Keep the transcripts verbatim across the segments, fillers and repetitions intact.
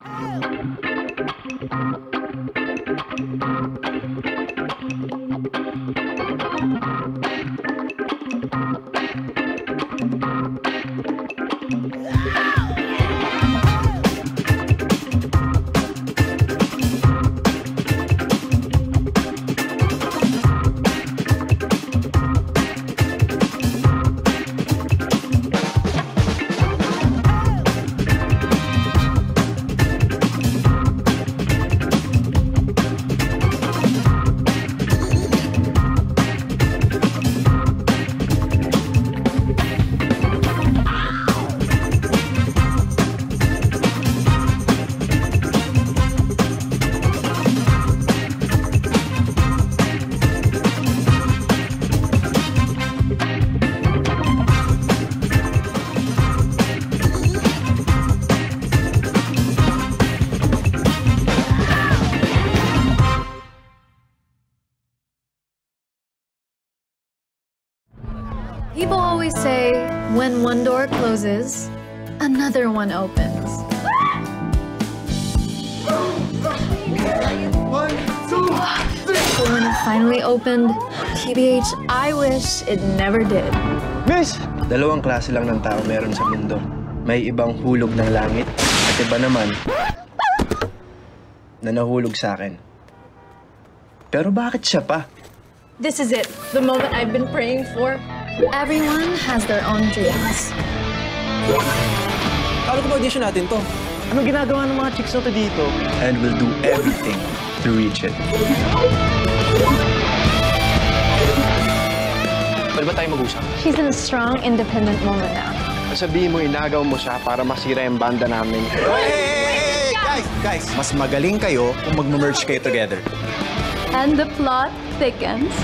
People always say, when one door closes, another one opens. One, two, three! But when it finally opened, T B H, I wish it never did. Miss! Dalawang klase lang ng tao meron sa mundo. May ibang hulog ng langit at iba naman na nahulog sa akin. Pero bakit siya pa? This is it, the moment I've been praying for. Everyone has their own dreams. Paano kung audition natin to? Anong ginagawa ng mga chicks na to dito? And we'll do everything to reach it. Pwede ba tayo mag-usap? She's in a strong, independent moment now. Sabihin mo, inagaw mo siya para masira yung banda namin. Hey! Guys! Guys! Mas magaling kayo kung mag-merge kayo together. And the plot thickens.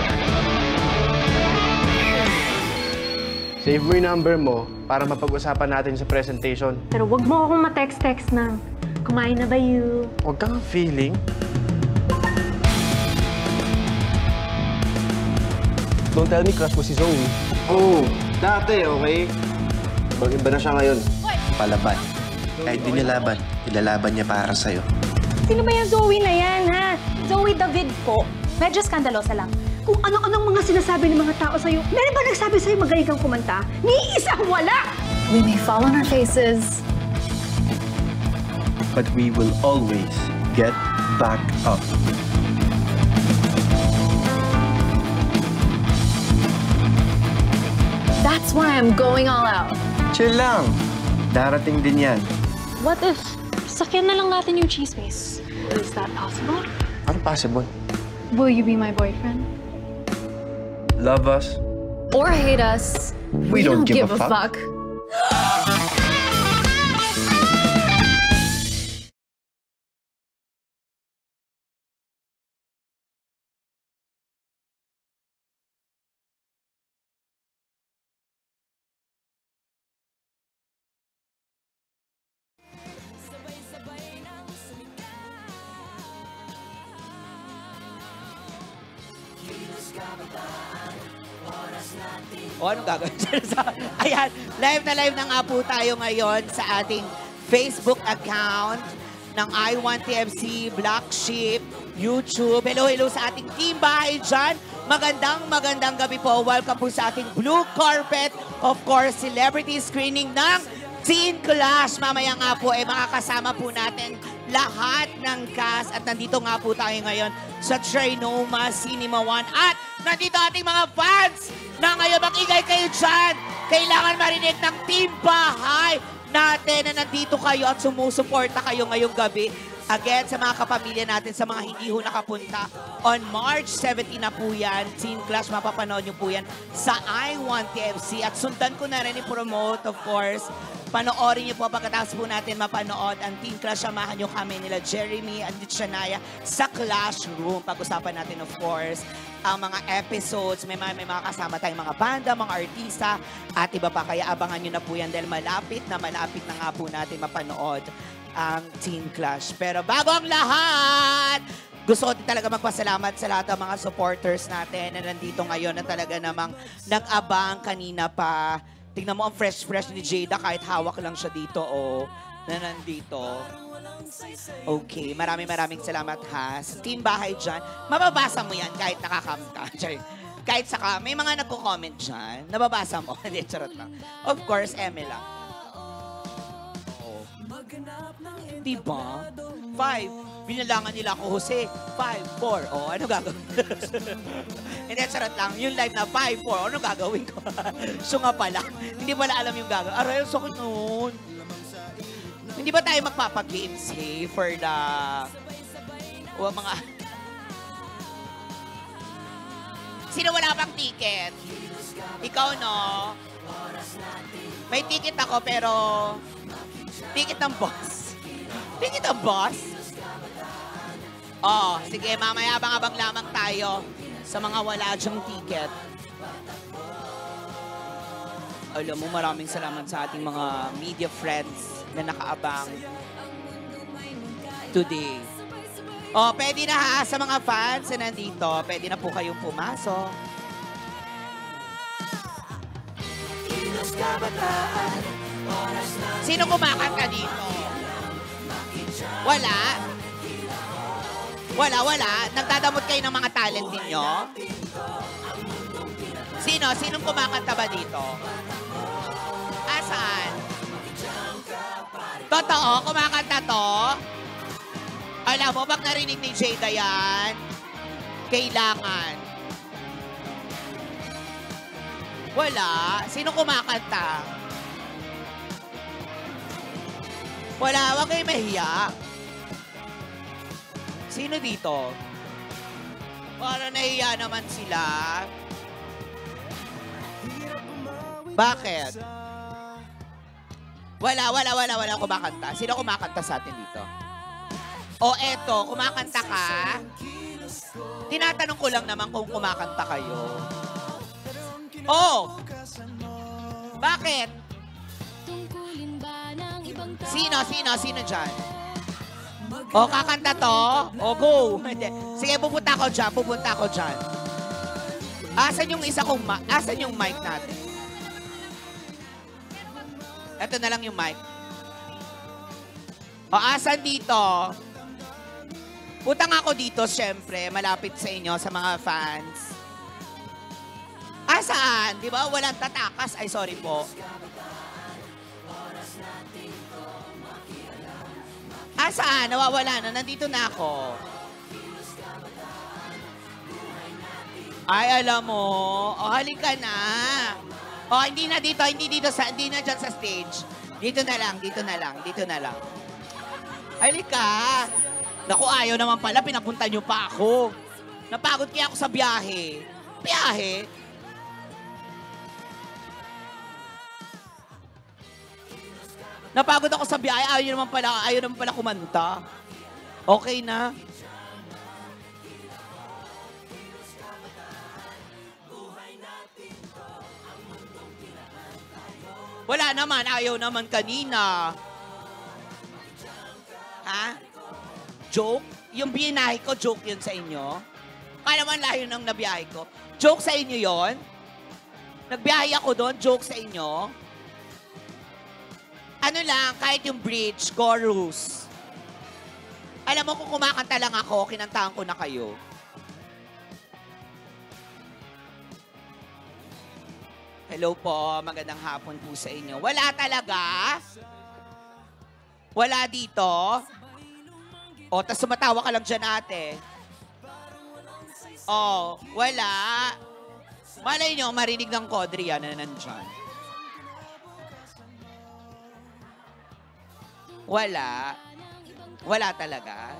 Save mo yung number mo para mapag-usapan natin sa presentation. Pero wag mo akong ma-text-text na, kumain na ba you? Huwag kang feeling. Don't tell me crush mo si Zoe. Oh, dati, okay? Mag-iba na siya ngayon. Palaban. Kahit di niya laban, ilalaban niya para sa'yo. Sino ba yung Zoe na yan, ha? Zoe David po. Medyo skandalosa lang. Kung ano-anong mga sinasabi ng mga tao sa'yo, meron ba nagsabi sa'yo magaling kang kumanta? Ni isang wala! We may fall on our faces, but we will always get back up. that's why I'm going all out. Chill lang. Darating din yan. What if sakyan na lang natin yung chismis? Is that possible? Ano possible? Will you be my boyfriend? Love us. Or hate us, We don't give a fuck. O, anong gagawin? Ayan, live na live na nga po tayo ngayon sa ating Facebook account ng I Want T F C, Black Sheep, YouTube. Hello, hello sa ating team bahay dyan. Magandang, magandang gabi po. Welcome po sa ating blue carpet. Of course, celebrity screening ng Teen Clash. Mamaya nga po, eh, makakasama po natin lahat ng cast. At nandito nga po tayo ngayon sa Trinoma Cinema One. At nandito ating mga fans na ngayon mag-igay kayo dyan. Kailangan marinig ng team bahay natin na nandito kayo at sumusuporta kayo ngayong gabi. Again, sa mga kapamilya natin, sa mga hindi ho nakapunta, on March seventeenth na po yan, Teen Clash, mapapanood nyo po yan sa I Want T F C. At sundan ko na rin i-promote, of course. Panoorin nyo po pagkatapos po natin mapanood ang Teen Clash. Samahan nyo kami nila Jeremy and Shania sa Classroom. Pag-usapan natin, of course, ang mga episodes. May mga, may mga kasama tayong mga banda, mga artista, at iba pa. Kaya abangan nyo na po yan dahil malapit na malapit na nga po natin mapanood ang Teen Clash. Pero bago ang lahat, gusto ko din talaga magpasalamat sa lahat ng mga supporters natin na nandito ngayon na talaga namang nag-abang kanina pa. Tingnan mo ang fresh-fresh ni Jada kahit hawak lang siya dito. Oh. na nandito. Okay, maraming maraming salamat ha. Sa team bahay dyan, mababasa mo yan kahit nakakanta. Kahit saka, may mga nagko-comment dyan, nababasa mo. Hindi, charot lang. Of course, Eme lang. Oh. Diba? Five. Binalangan nila ako, Jose. Five, four. Oh, ano gagawin? Hindi, charot lang. Yung live na five, four. Ano gagawin ko? So nga pala. Hindi pala alam yung gagawin. Aray, ang sakit nun. Hindi ba tayo magpapag-games, hey, for the... O, mga... Sino wala pang ticket? Ikaw, no? May ticket ako, pero... Ticket ng boss. Ticket ng boss? Oh, sige, mamaya abang-abang lamang tayo sa mga wala dyang ticket. Alam mo, maraming salamat sa ating mga media friends na nakaabang today. Oh, pwede na ha, sa mga fans na nandito, pwede na po kayong pumasok. Sino kumakanta dito? Wala? Wala, wala. Nagdadamot kayo ng mga talent ninyo? Sino? Sinong kumakanta ba dito? Asaan? Totoo? Kumakanta to? Alam mo, pag narinig ni Jada yan, kailangan. Wala. Sino kumakanta? Wala. Huwag kayo mahiya. Sino dito? Para nahiya naman sila. Bakit? Wala, wala, wala, wala kumakanta. Sino kumakanta sa atin dito? O eto, kumakanta ka? Tinatanong ko lang naman kung kumakanta kayo. Oh! Bakit? Sino, sino, sino dyan? O, kakanta to? O, go! Sige, pupunta ako dyan, pupunta ako dyan. Asan yung isa kong mic? Asan yung mic natin? Ito na lang yung mic. O, asan dito? Punta nga ako dito, syempre, malapit sa inyo, sa mga fans. Asaan? Di ba? Walang tatakas. Ay, sorry po. Asaan? Nawawala na. Nandito na ako. Ay, alam mo. O, halika na. O, hindi na dito. Hindi dito sa, hindi na dyan sa stage. Dito na lang. Dito na lang. Dito na lang. Halika. Naku, ayaw naman pala. Pinapunta niyo pa ako. Napagod kaya ako sa biyahe. Biyahe? Napagod ako sa biyahe. Ayaw naman pala, ayaw naman pala kumanta. Okay na. Wala naman. Ayaw naman kanina. Ha? Joke? Yung binahe ko, joke yun sa inyo? Kaya naman layo nang nabiyahe ko. Joke sa inyo yon? Nagbiyahe ako doon, joke sa inyo? Ano lang, kahit yung bridge, chorus. Alam mo, kung kumakanta lang ako, kinantahan ko na kayo. Hello po, magandang hapon po sa inyo. Wala talaga? Wala dito? O, tas sumatawa ka lang dyan, ate. O, wala. Malay nyo, marinig ng Kodri yan na nandyan. Wala. Wala talaga.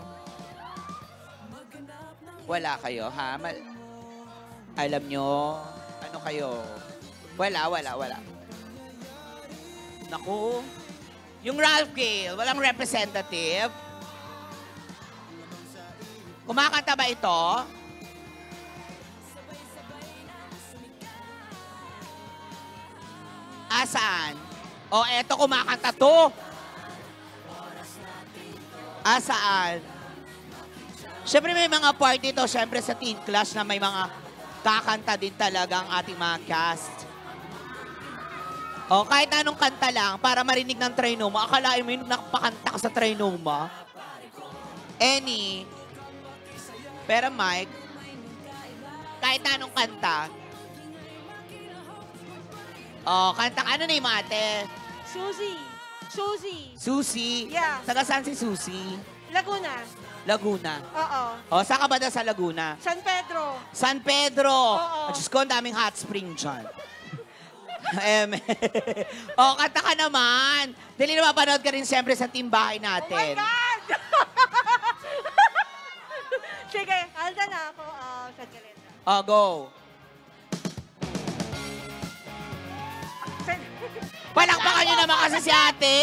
Wala kayo, ha? Mal- Alam nyo, ano kayo? Wala, wala, wala. Naku. Yung Ralph Gale, walang representative. Kumakanta ba ito? Asaan? O, eto kumakanta to. Asaan? Siyempre may mga party to, siyempre sa Teen Clash na may mga kakanta din talaga ang ating mga cast. O, kahit anong kanta lang, para marinig ng Trinoma. Akalain mo yung nakapakanta ka sa Trinoma? Any. Pero Mike, kahit anong kanta. O, kanta ka. Ano na yung ate? Susie. Susie. Susie? Yeah. Taga saan si Susie? Laguna. Laguna. Oo. O, saan ka ba na sa Laguna? San Pedro. San Pedro. Oo. At Diyos ko, ang daming hot spring dyan. Em, o, kanta ka naman. Dili na mapanood ka rin siyempre sa team bahay Oh my natin. God! Sige, halda na ako. Uh, sa kalenda. O, go. Palakpakan nyo naman kasi si ate.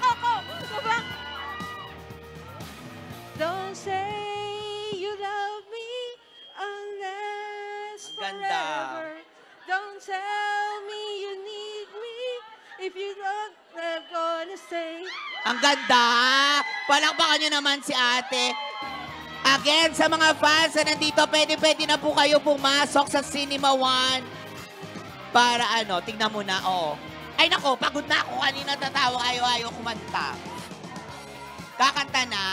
Don't say you love me unless Ang ganda. forever. Don't tell me you need me if you don't, I'm gonna say. Ang ganda. Palakpakan nyo naman si ate. Again, sa mga fans na nandito, pwede-pwede na po kayo pumasok sa Cinema One. Para ano, tingnan mo na, oo. Ay nako, pagod na ako. Kanina tatawa, ayaw-ayaw kumanta. Kakanta na.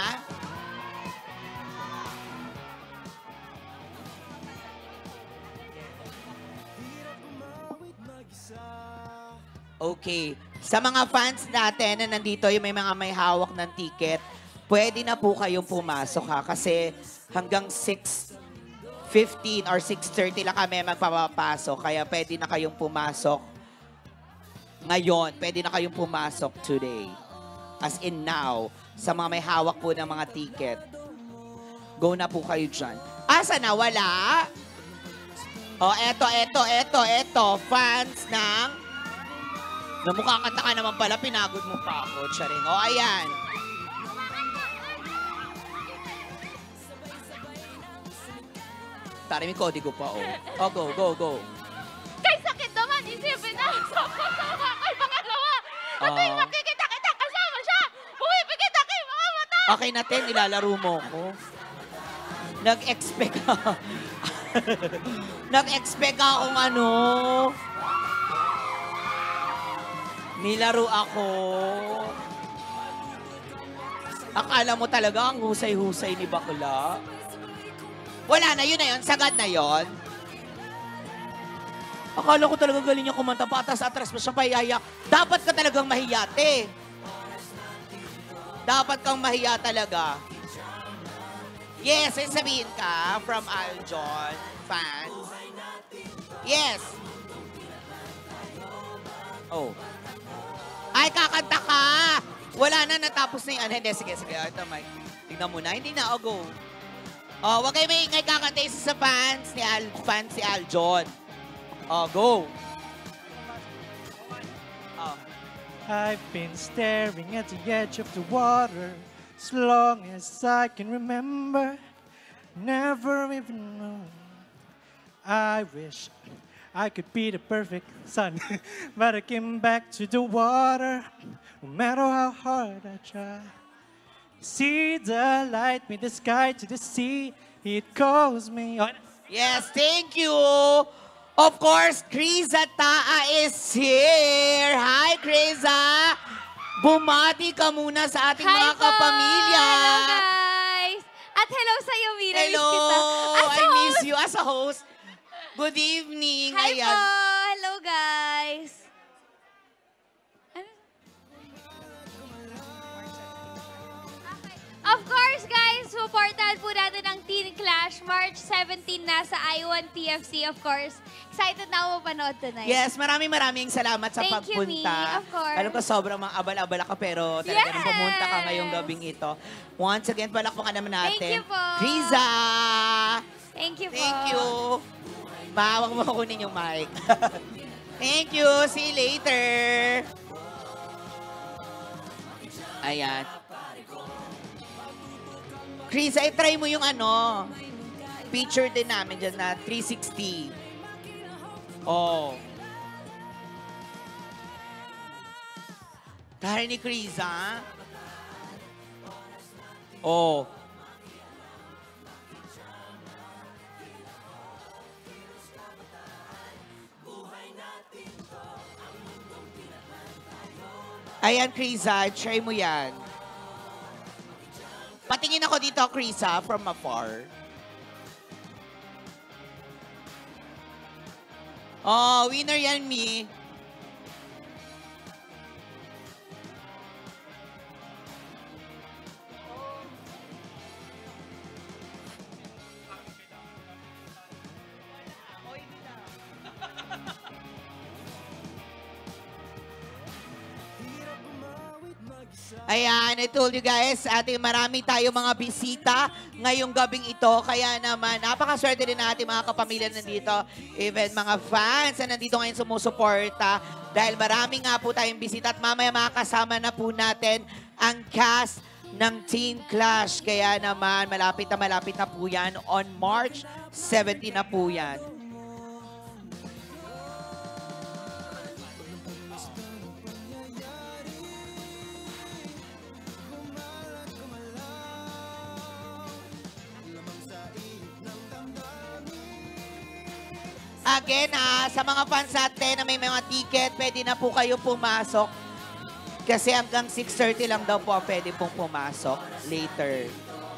Okay. Sa mga fans natin na nandito, yung may mga may hawak ng ticket, pwede na po kayong pumasok ha. Kasi hanggang six fifteen or six thirty lang kami magpapapasok. Kaya pwede na kayong pumasok ngayon. Pwede na kayong pumasok today. As in now. Sa mga may hawak po ng mga ticket. Go na po kayo dyan. Asa na? Wala? Oh, eto, eto, eto, eto. Fans ng... Namukha kanta ka naman pala, pinagod mo pa ako. Charing. O, ayan. Tari, may kodigo pa, o. O, go, go, go. Kay sakit naman, isipin na. Sama-sama kay pangalawa. At tuwing Ah. makikita-kita kasama siya, pumipigit ako yung mga mata. Okay na, Ten, nilalaro mo ko. Nag-expect ka. Nag-expect ka akong ano. Nilaro ako. Akala mo talaga ang husay-husay ni bakla. Wala na, yun na yun. Sagad na yun. Akala ko talaga galing niya kumanta. Patas-atras pa siya pahiyayak. Dapat ka talagang mahiyate. Dapat kang mahiya talaga. Yes, may sabihin ka from Aljon fans. Yes. Oh. Ay, kakanta ka! Wala na, natapos na yung ano. Hindi, sige, sige. Ito, Mike. Tignan mo na. Hindi na, oh, go. Oh, wag kayo maingay, kakanta isa sa fans ni Al, fans si Aljon. Oh, go. Oh. I've been staring at the edge of the water as long as I can remember. Never even known. I wish I could be the perfect sun, but I came back to the water, no matter how hard I try. See the light, with the sky to the sea, it calls me on. Yes, thank you. Of course, Kriza Taa is here. Hi, Kriza. Bumati ka muna sa ating Hi mga po! kapamilya. Hello, guys! At hello sa'yo, Mira. Hello, Miss kita. As a I miss host. you as a host. Good evening. Hi Ayan. po! Hello, guys! Ano? Of course, guys, supportahan po natin ang Teen Clash. March seventeenth na sa I one T F C, of course. Excited na ako mapanood tonight. Yes, maraming maraming salamat sa Thank you, pagpunta. Mi. Of course. Alam ko sobrang mga abal-abala ka pero talaga Yes! nang pumunta ka ngayong gabing ito. Once again, palakpakan naman natin. Thank you po. Kriza! Thank you po. Thank you. Mahawak mo kunin yung mic. Thank you. See you later. Ayan. Chris, ay try mo yung ano, picture din namin dyan na three sixty. Oh. Tari ni Chris, ha? Oh. Ayan, Krisa, try mo yan. Patingin ako dito, Krisa, from afar. Oh, winner yan, Mi. Ayan, I told you guys, ating marami tayo mga bisita ngayong gabing ito. Kaya naman, napakaswerte din natin mga kapamilya nandito. Even mga fans na nandito ngayon sumusuporta. Dahil marami nga po tayong bisita at mamaya makakasama na po natin ang cast ng Teen Clash. Kaya naman, malapit na malapit na po yan. On March seventeenth na po yan. Again, ah, sa mga fans natin na may mga ticket, pwede na po kayo pumasok. Kasi hanggang six thirty lang daw po pwede pong pumasok later.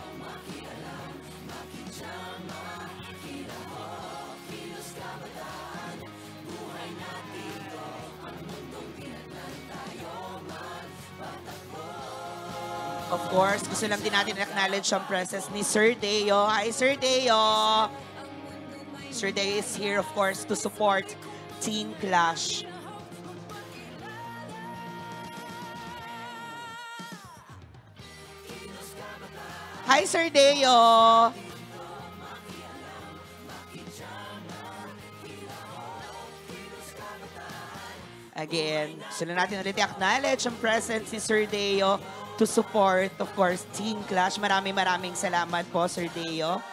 Of course, gusto lang din natin acknowledge ang presence ni Sir Deo. Hi, Sir Deo! Sir Deo is here, of course, to support Teen Clash. Hi, Sir Deo! Again, sila natin ulit i-acknowledge ang presence ni Sir Deo to support, of course, Teen Clash. Maraming maraming salamat po, Sir Deo.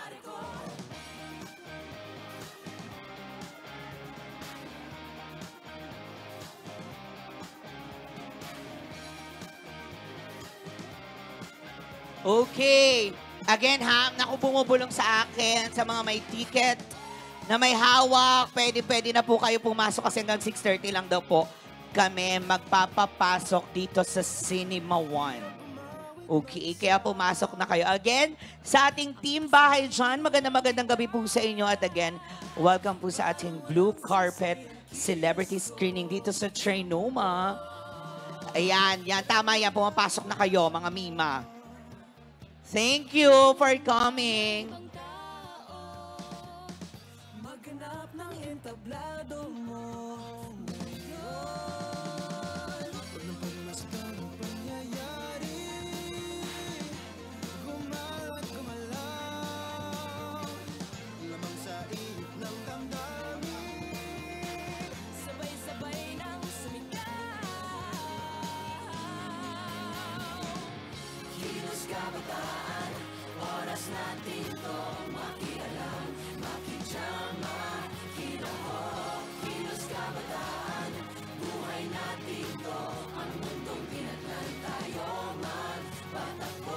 Okay. Again ha, naku bumubulong sa akin sa mga may ticket na may hawak. Pwede-pwede na po kayo pumasok kasi hanggang six thirty lang daw po kami magpapapasok dito sa Cinema One. Okay, kaya pumasok na kayo. Again, sa ating team bahay dyan, magandang magandang gabi po sa inyo. At again, welcome po sa ating Blue Carpet Celebrity Screening dito sa Trinoma. Ayan, yan, tama yan. Pumapasok na kayo, mga Mima. Thank you for coming. Maghanap ng entablado mo. Kabataan, oras natin to makialam, makijama, kinahok, kilos kabataan, buhay natin to, ang mundong pinaglan tayo man, patakbo,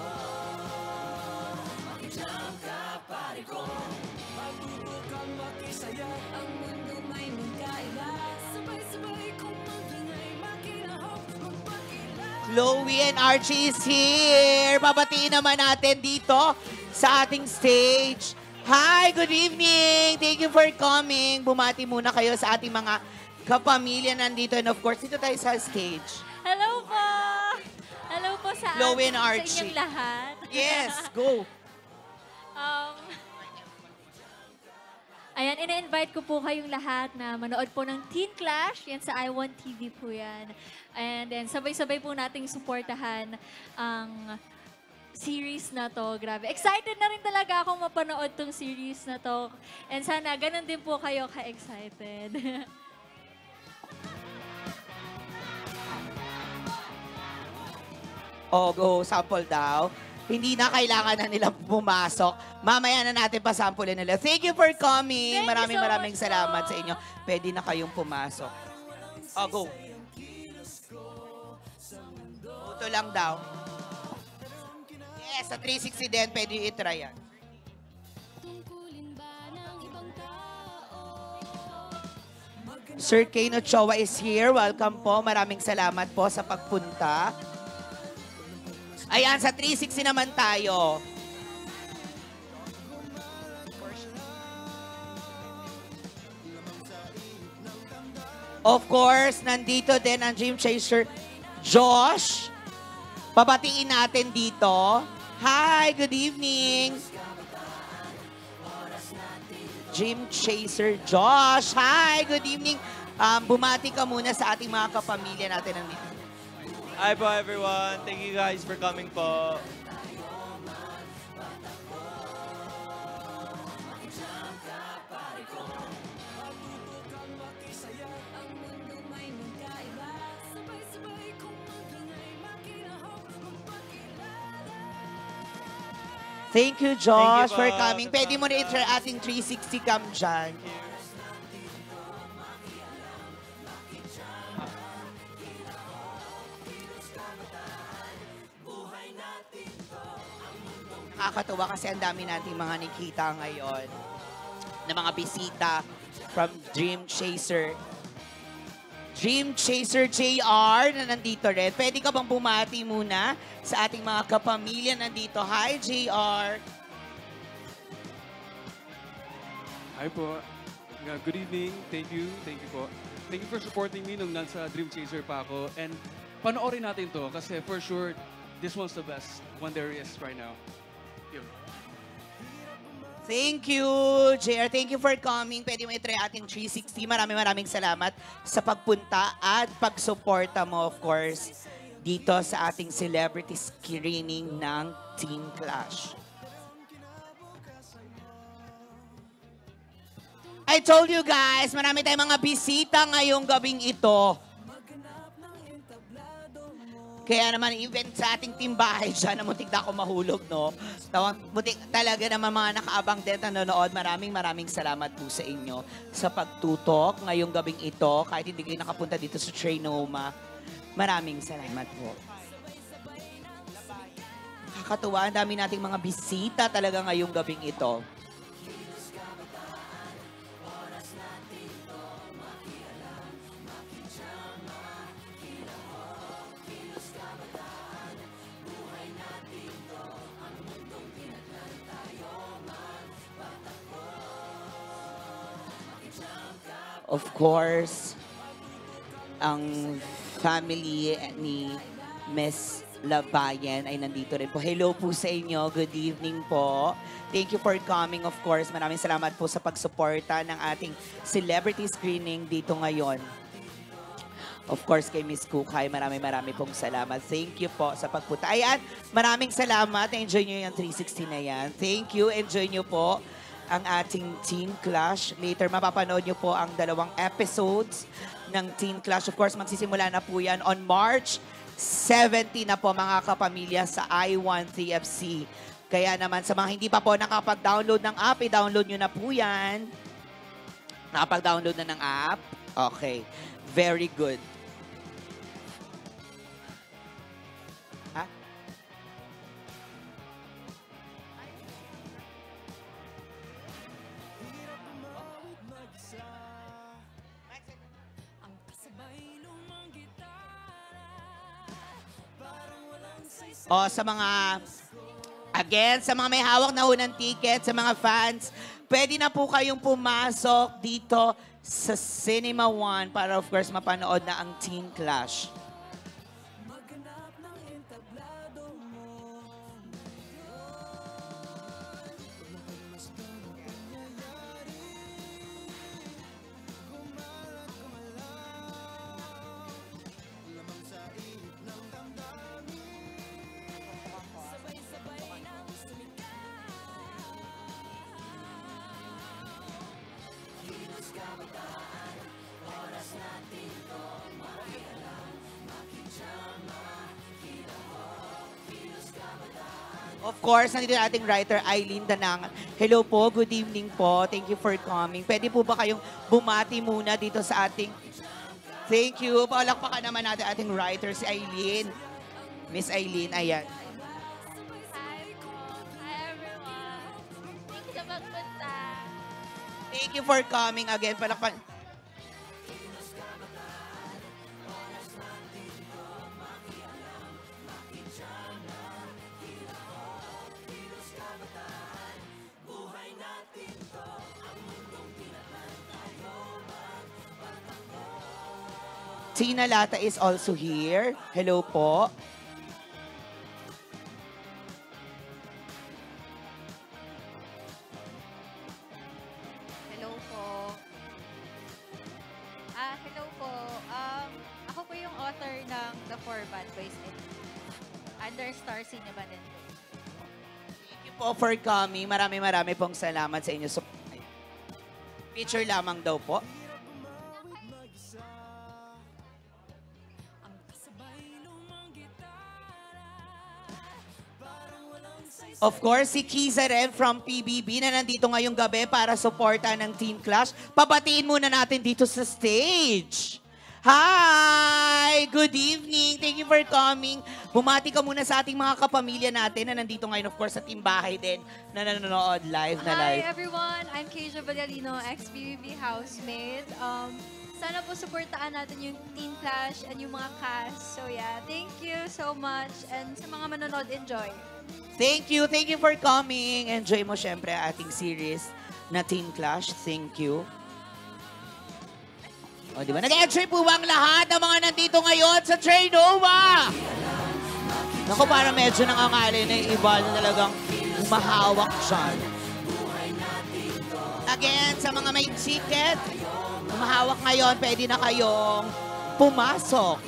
makijam ka pare ko, magtutulog makisaya, ang mundo may magkaiba, sabay-sabay kong magingay, makinahok, Chloe and Archie is here. Babatiin naman natin dito sa ating stage. Hi, good evening. Thank you for coming. Bumati muna kayo sa ating mga kapamilya nandito. And of course, dito tayo sa stage. Hello po. Hello po sa, Chloe and sa Archie. inyong lahat. Yes, go. um, Ayan, ina-invite ko po kayong lahat na manood po ng Teen Clash. Yan sa I one T V po yan. And then, sabay-sabay po nating suportahan ang series na to. Grabe. Excited na rin talaga akong mapanood tong series na to. And sana, ganun din po kayo ka-excited. Oh, go. Sample daw. Hindi na kailangan na nila pumasok. Mamaya na natin pasampulin nila. Thank you for coming. Thank maraming you so maraming much salamat po. sa inyo. Pwede na kayong pumasok. Oh, go. Ito lang daw. Yes, sa three sixty din, pwede yung itry yan. Sir Kane Ochoa is here. Welcome po. Maraming salamat po sa pagpunta. Ayan, sa three sixty naman tayo. Of course, nandito din ang Dream Chaser Josh. Pabatiin natin dito. Hi, good evening. Dream Chaser Josh. Hi, good evening. Um, bumati ka muna sa ating mga kapamilya natin nandito. Hi po everyone. Thank you guys for coming po. Thank you, Josh, Thank you for po. coming. Pwede mo na i-try ating three sixty cam dyan. Nakakatuwa kasi ang dami nating mga nakita ngayon na mga bisita from Dream Chaser. Dream Chaser J R na nandito rin. Pwede ka bang bumati muna sa ating mga kapamilya nandito? Hi, J R. Hi po. Uh, Good evening. Thank you. Thank you po. Thank you for supporting me nung nasa Dream Chaser pa ako. And panoorin natin to kasi for sure, this one's the best one there is right now. Yun. Thank you, J R. Thank you for coming. Pwede mo i-try ating three sixty. Maraming maraming salamat sa pagpunta at pagsuporta mo, of course, dito sa ating celebrity screening ng Teen Clash. I told you guys, marami tayong mga bisita ngayong gabing ito. Kaya naman, even sa ating timbahay dyan, na muntik na ako mahulog, no? Tawang, muntik talaga naman mga nakaabang din na nanonood. Maraming maraming salamat po sa inyo sa pagtutok ngayong gabing ito. Kahit hindi kayo nakapunta dito sa Trinoma, maraming salamat po. Kakatuwa, ang dami nating mga bisita talaga ngayong gabing ito. Of course, ang family ni Miss Labayan ay nandito rin po. Hello po sa inyo. Good evening po. Thank you for coming, of course. Maraming salamat po sa pagsuporta ng ating celebrity screening dito ngayon. Of course, kay Miss Kukay, maraming maraming pong salamat. Thank you po sa pagpunta. Ayan, maraming salamat. Enjoy nyo yung three sixty na yan. Thank you. Enjoy nyo po ang ating Teen Clash. Later, mapapanood nyo po ang dalawang episodes ng Teen Clash. Of course, magsisimula na po yan on March seventeenth na po, mga kapamilya, sa I one T F C. Kaya naman, sa mga hindi pa po nakapag-download ng app, i-download nyo na po yan. Nakapag-download na ng app? Okay. Very good. Ha? O, sa mga, again, sa mga may hawak na unang ticket, sa mga fans, pwede na po kayong pumasok dito sa Cinema One para, of course, mapanood na ang Teen Clash. Of course, nandito na ating writer, Eileen Danangan. Hello po, good evening po. Thank you for coming. Pwede po ba kayong bumati muna dito sa ating... Thank you. Palakpakan naman natin ating writer, si Eileen. Miss Eileen, ayan. Hi po. Hi everyone. Thank you sa pagpunta. Thank you for coming again. Palakpan... Tina Lata is also here. Hello po. Hello po. Ah, hello po. Um, ako po yung author ng The Four Bad Boys and under Star Cinema din po. Thank you po for coming. Marami marami pong salamat sa inyo. So, picture lamang daw po. Of course, si Kiza rin from P B B na nandito ngayong gabi para suporta ng Teen Clash. Pabatiin muna natin dito sa stage. Hi! Good evening. Thank you for coming. Bumati ka muna sa ating mga kapamilya natin na nandito ngayon, of course, sa Timbahay din na nanonood live na live. Hi everyone, I'm Keisha Vallarino, ex-P B B housemate. Um, sana po supportaan natin yung Teen Clash and yung mga cast. So yeah, thank you so much and sa mga manonood, enjoy. Thank you. Thank you for coming. Enjoy mo syempre ang ating series na Teen Clash. Thank you. O, di ba? Nag-enjoy po ba ang lahat ng mga nandito ngayon sa Train Nova? Naku, parang medyo nangangali na yung iba na talagang umahawak dyan. Again, sa mga may ticket, umahawak ngayon, pwede na kayong pumasok.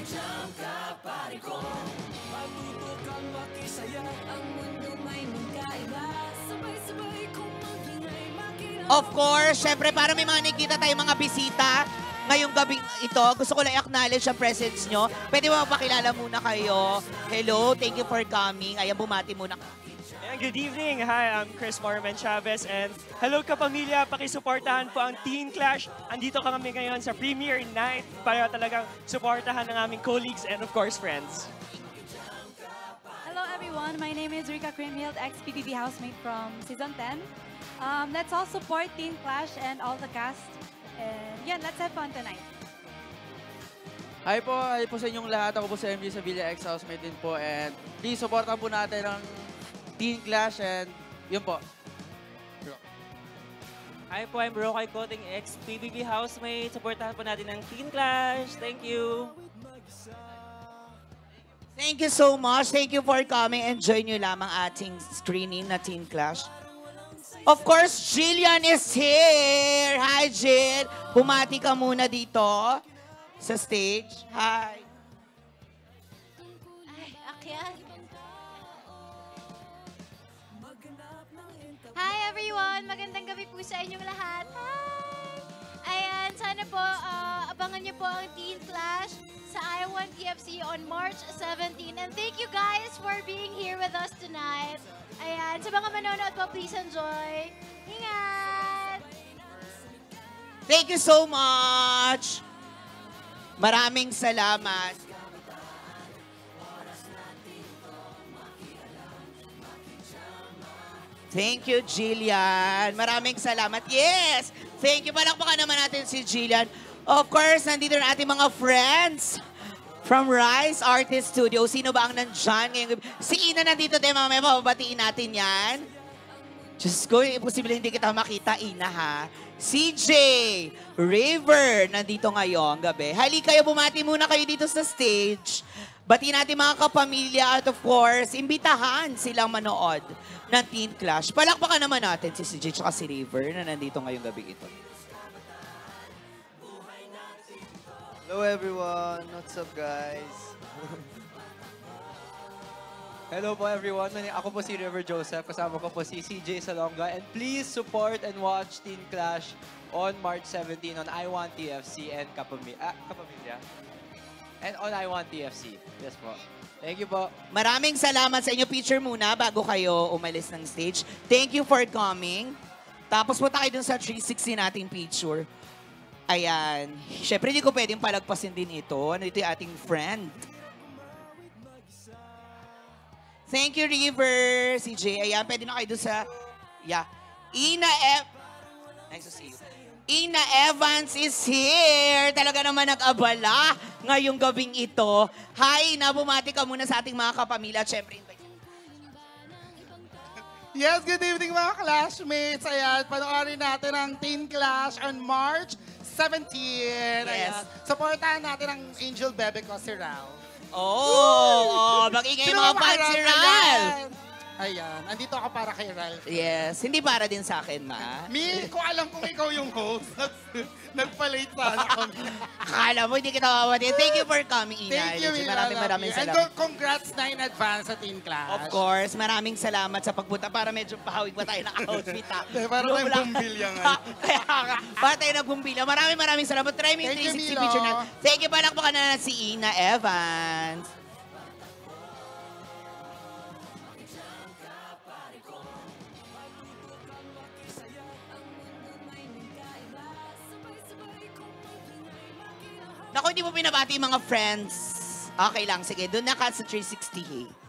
Of course, syempre para may mga nakita tayong mga bisita ngayong gabing ito, gusto ko lang i-acknowledge ang presence nyo. Pwede mo mapakilala muna kayo. Hello, thank you for coming. Ayan, bumati muna. And good evening. Hi, I'm Chris Morman Chavez and hello kapamilya, pakisuportahan po ang Teen Clash. Andito kami ngayon sa premiere night para talagang suportahan ng aming colleagues and of course friends. Hello everyone, my name is Rika Krimhild, ex-P B B housemate from season ten. Um, let's all support Teen Clash and all the cast. And yeah, let's have fun tonight. Hi po, hi po sa inyong lahat. Ako po sa M J Sevilla, ex-housemate din po. And please, supportan po natin ang Teen Clash and yun po. Hi po, I'm Rokai Koting, ex-P B B housemate. Supportahan po natin ang Teen Clash. Thank you. Thank you so much. Thank you for coming. Enjoy nyo lamang ating screening na Teen Clash. Of course, Jillian is here. Hi, Jill. Bumati ka muna dito sa stage. Hi. Ay, akyat. Hi everyone! Magandang gabi po sa inyong lahat. Hi! Ayan, sana po uh, abangan niyo po ang Teen Clash sa I one T F C on March seventeenth. And thank you guys for being here with us tonight. Ayan, sa mga manonood po, please enjoy. Ingat! Thank you so much. Maraming salamat. Thank you, Jillian. Maraming salamat. Yes! Thank you. Palakpakan naman natin si Jillian. Of course, nandito na ating mga friends from Rise Artist Studio. Sino ba ang nandyan ngayon? Si Ina nandito din, mamaya mababatiin natin yan. Diyos ko, imposible hindi kita makita, Ina, ha? C J, River, nandito ngayong gabi. Hali kayo, bumati muna kayo dito sa stage. Bati natin mga kapamilya at of course, imbitahan silang manood ng Teen Clash. Palakpakan naman natin si C J at si River na nandito ngayong gabi ito. Hello everyone, what's up guys? Hello po everyone, ako po si River Joseph, kasama ko po si C J Salonga and please support and watch Teen Clash on March seventeenth on I one T F C and Kapamilya. Ah, Kapamilya. And on I one T F C. Yes po. Thank you po. Maraming salamat sa inyo. Picture muna bago kayo umalis ng stage. Thank you for coming. Tapos punta kayo dun sa three sixty nating picture. Ayan. Siyempre, hindi ko pwedeng palagpasin din ito. Nandito yung ating friend. Thank you, River. C J. Ayan, pwede na kayo dun sa... Yeah. Ina F... Nice to see you. Ina Evans is here. Talaga naman nag-abala ngayong gabing ito. Hi, Ina. Bumati ka muna sa ating mga kapamilya. Siyempre, yes, good evening mga classmates. Ayan, panoorin natin ang Teen Clash on March seventeen. Yes. Ayan. Supportahan natin ang Angel Bebe ko, si Ralph. Oh, oh, mag-ingay Sino mga ba fans si Ralph? Ralph. Ayan. Ayan, andito ako para kay Ralph. Yes, hindi para din sa akin, ma. Mi, kung alam kung ikaw yung host, nagpa-late sana kami. Akala mo, hindi kita mamamatid. Thank you for coming, Ina. Thank you, Legit, Mila. Maraming Love maraming you. And salamat. co- congrats na in advance sa Teen Clash. Of course, maraming salamat sa pagpunta para medyo pahawig pa tayo ng outfit. ha? Para Blue tayong black. bumbilya nga. Kaya nga, para tayo ng bumbilya. Maraming maraming salamat. Try mo yung Thank you, three sixty Milo. picture na. Thank you, palakpakan na si Ina Evans. Naku, hindi mo pinabati yung mga friends. Okay lang, sige. Doon na ka sa three sixty.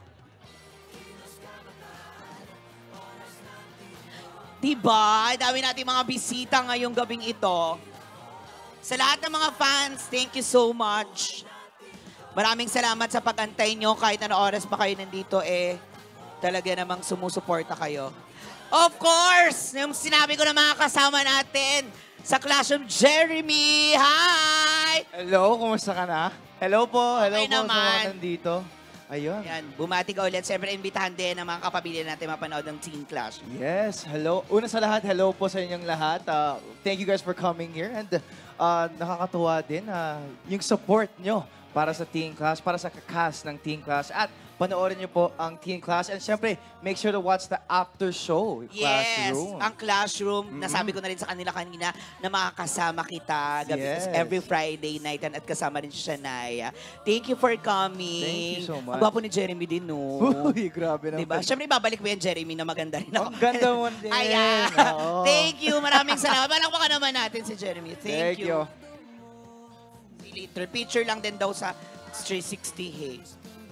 Diba? Dami natin mga bisita ngayong gabing ito. Sa lahat ng mga fans, thank you so much. Maraming salamat sa pag-antay nyo. Kahit ano oras pa kayo nandito, eh, talaga namang sumusuporta kayo. Of course, yung sinabi ko na mga kasama natin sa Clash of Jeremy. Hi! Hello, kumusta ka na? Hello po, hello Okay po sa naman. mga nandito. Ayun. Yan, bumati ka ulit. Siyempre, imbitahan din ang mga kapamilya natin mapanood ng Teen Clash. Yes, hello. Una sa lahat, hello po sa inyong lahat. Uh, thank you guys for coming here. And uh, nakakatuwa din uh, yung support nyo para sa Teen Clash, para sa cast ng Teen Clash. At panoorin nyo po ang Teen Clash. And syempre, make sure to watch the after show. Yes, Classroom. ang Classroom. Mm-hmm. Nasabi ko na rin sa kanila kanina na makakasama kita gabi, Yes. every Friday night at kasama rin si Shania. Thank you for coming. Thank you so much. Ang gwapo ni Jeremy din, no? Uy, grabe naman. Diba? Siyempre, babalik mo yan, Jeremy, na maganda rin ako. Ang ganda mo din. Ayan. Oo. Thank you. Maraming salamat. Palakpakan naman natin si Jeremy. Thank, Thank you. Later, picture lang din daw sa three sixty. Hey.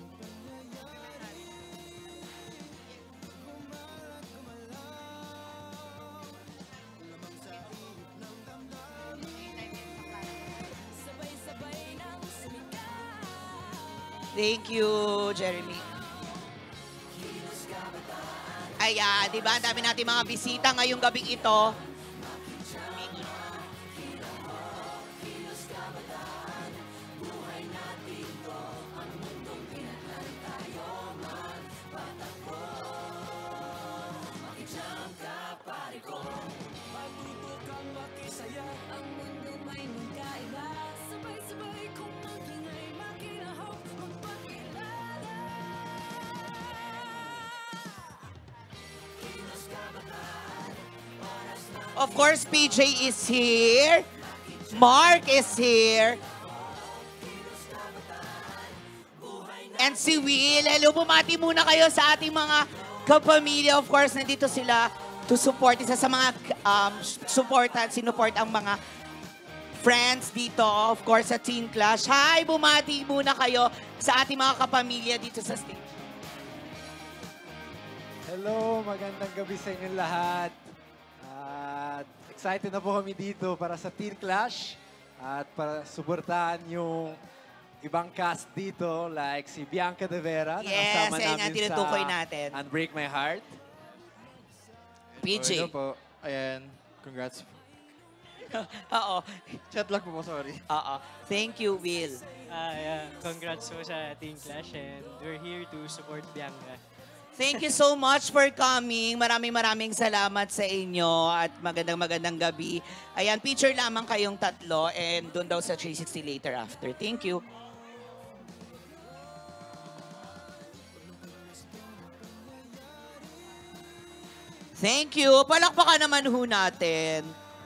Thank you, Jeremy. Ayan, di ba? Ang dami natin mga bisita ngayong gabing ito. Of course, P J is here. Mark is here. And si Will. Hello, bumati muna kayo sa ating mga kapamilya. Of course, nandito sila to support. Isa sa mga um, supportan, sinuport ang mga friends dito. Of course, sa Teen Clash. Hi, bumati muna kayo sa ating mga kapamilya dito sa stage. Hello, magandang gabi sa inyong lahat. At excited na po kami dito para sa Teen Clash at para suportahan yung ibang cast dito like si Bianca De Vera na Yes, kasama ayun nga, namin tinutukoy sa natin. Unbreak My Heart. P J. Hello po. Ayan, congrats po. Oo. Chat lag po po, sorry. Oo. Thank you, Will. Ah, yeah. Congrats po sa Teen Clash and we're here to support Bianca. Thank you so much for coming. Maraming maraming salamat sa inyo at magandang magandang gabi. Ayan, picture lamang kayong tatlo and doon daw sa three sixty later after. Thank you. Thank you. Palakpakan naman ho natin.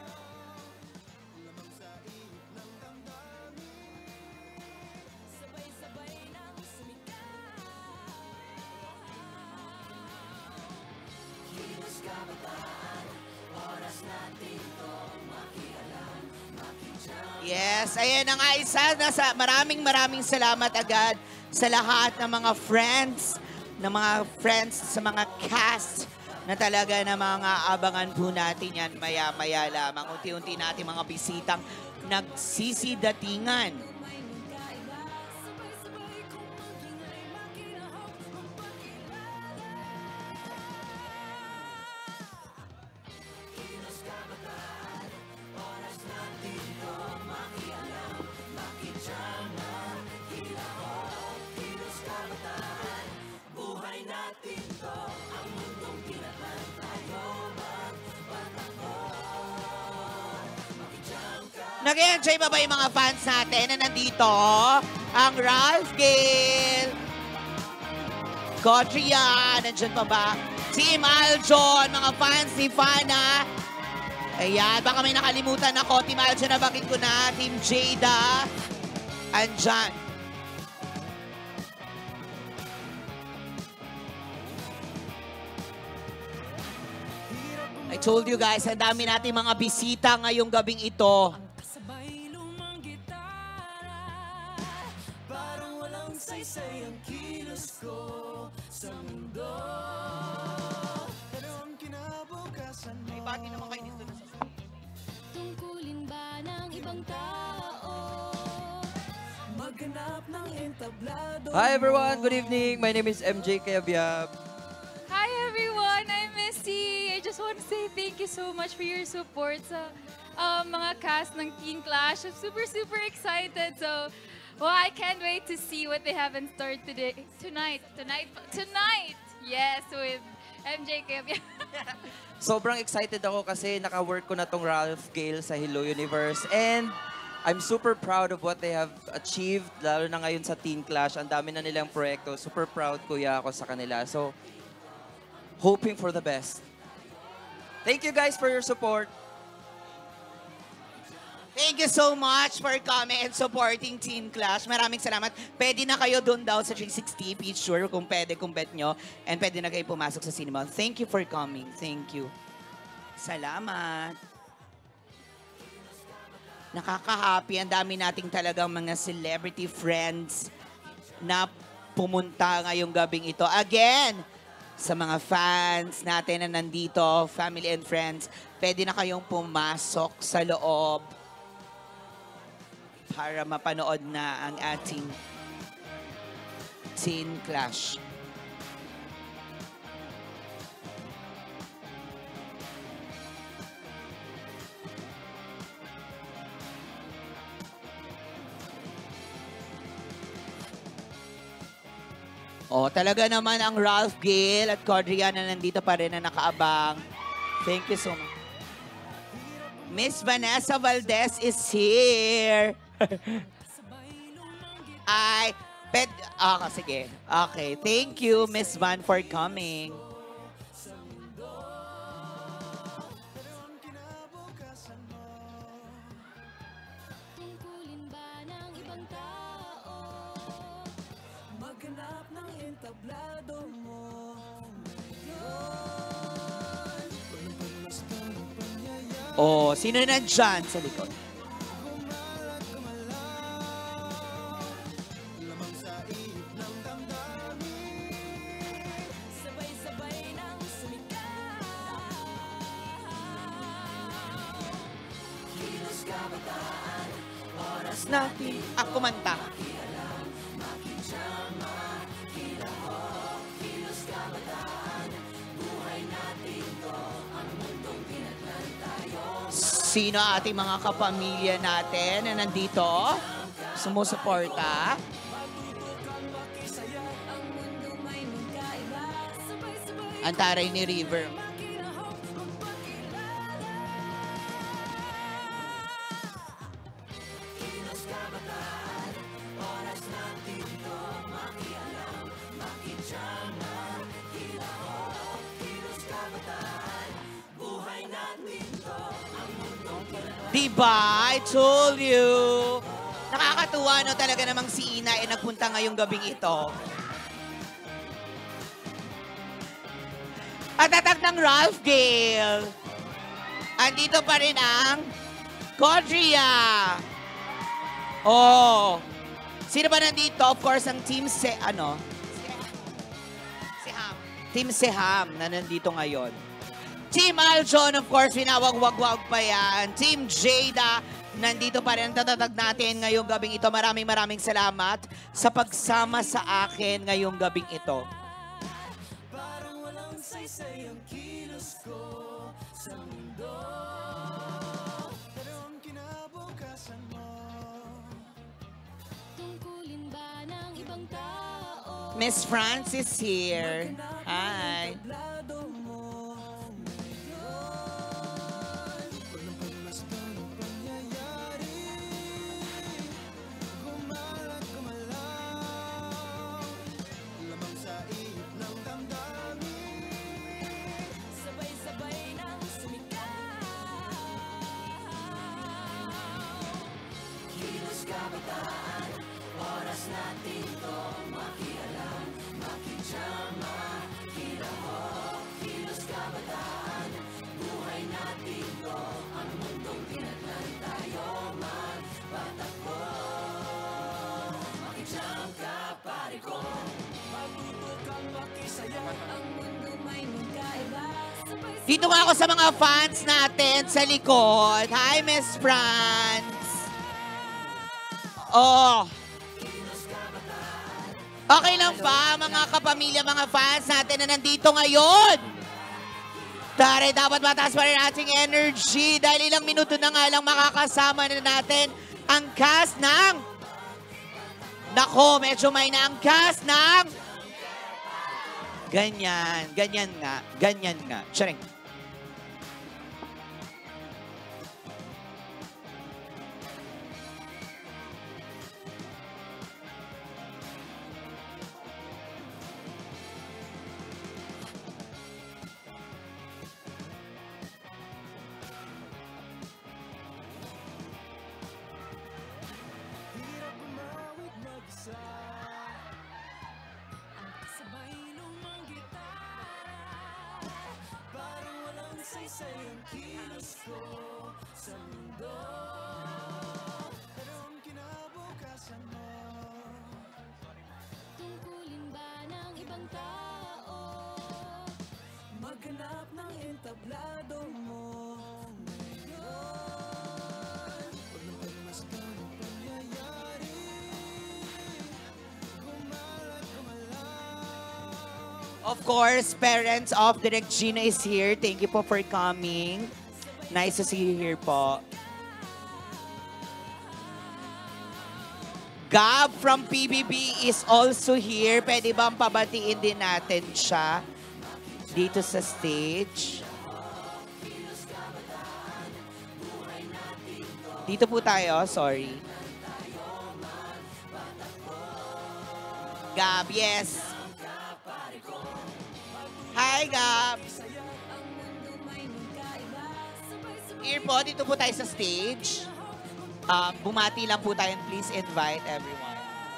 Yes, ayan na nga isa. Nasa, maraming maraming salamat agad sa lahat ng mga friends, ng mga friends, sa mga cast na talaga na mga abangan po natin yan maya-maya lamang. Unti-unti natin mga bisitang nagsisidatingan. Nag-enjoy ba ba yung mga fans natin na nandito? Ang Ralph Gale, Godria, nandyan pa ba? Team Aljon, mga fans ni Fana. Ayan, baka may nakalimutan ako. Team Aljon, nabanggit ko na. Team Jada, andyan. I told you guys, ang dami nating mga bisita ngayong gabing ito. May bati naman kayo dito na sa Tungkulin ba ng ibang tao? Maghanap ng entablado. Hi everyone, good evening. My name is M J Kayabyab. Hi everyone, I'm Missy. I just want to say thank you so much for your support sa uh, mga cast ng Teen Clash. I'm super, super excited. So, well, I can't wait to see what they have in store today, tonight, tonight, tonight. Yes, with M J Kayabyab. Sobrang excited ako kasi naka-work ko na tong Ralph Gale sa Hello Universe. And I'm super proud of what they have achieved, lalo na ngayon sa Teen Clash. Ang dami na nilang proyekto. Super proud kuya ako sa kanila. So, hoping for the best. Thank you guys for your support. Thank you so much for coming and supporting Teen Clash. Maraming salamat. Pwede na kayo doon daw sa three sixty. Be sure kung pwede, kung bet nyo. And pwede na kayo pumasok sa cinema. Thank you for coming. Thank you. Salamat. Nakaka-happy. Ang dami nating talagang mga celebrity friends na pumunta ngayong gabing ito. Again, sa mga fans natin na nandito, family and friends, pwede na kayong pumasok sa loob para mapanood na ang ating Teen Clash. Oh, talaga naman ang Ralph Gale at Cordria na nandito pa rin na nakaabang. Thank you so much. Miss Vanessa Valdez is here. Ay, ped... Ah, sige. Okay. Thank you, Miss Van, for coming. Tungkulin ba ng ibang tao? Maghanap ng entablado mo. Oh, sino nandyan sa likod? Natin ang kumanta. Sino ating mga kapamilya natin na nandito? Sumusuporta? Ang taray ni River. Diba? I told you. Nakakatuwa, no? Talaga namang si Ina ay nagpunta ngayong gabing ito. At tatag ng Ralph Gale. Andito pa rin ang Cordria. Oh. Sino ba nandito? Of course, ang Team Se... Ano? Seham. Team Seham na nandito ngayon. Team Aljon, of course, pinawag-wag-wag pa yan. Team Jada, nandito pa rin ang tatatag natin ngayong gabing ito. Maraming maraming salamat sa pagsama sa akin ngayong gabing ito. Parang walang saysay ang kilos ko sa mundo. Pero ang Miss Francis here. Hi. Sabay-sabay nang sumigaw. Kilos kabataan, oras natin to makialam, makijama, kilahok. Kilos kabataan, buhay natin to, ang mundong tinatnan tayo man, patakbo. Makijam ka, pare ko, matuto kang makisaya, ang mundo may magkaiba. Dito nga ako sa mga fans natin sa likod. Hi, Miss Franz. Oh. Okay lang ba, mga kapamilya, mga fans natin na nandito ngayon? Tara, dapat mataas pa rin ating energy dahil ilang minuto na nga lang makakasama na natin ang cast ng... Nako, medyo may na ang cast ng... Ganyan, ganyan nga, ganyan nga. Charing. Sabay lumang gitara, parang walang saysay ang kilos ko sa mundo. Pero ang kinabukasan mo, tungkulin ba ng ibang tao? Maghanap ng entablado mo ngayon. Huwag nang pagmasdan ang pangyayari, kumalat kumalaw. Of course, parents of Direk Gina is here. Thank you po for coming. Nice to see you here po. Gab from P B B is also here. Pwede bang pabatiin din natin siya dito sa stage? Dito po tayo, sorry. Gab, yes. Hi, Gab! Here po, dito po tayo sa stage. Um, bumati lang po tayo and please invite everyone.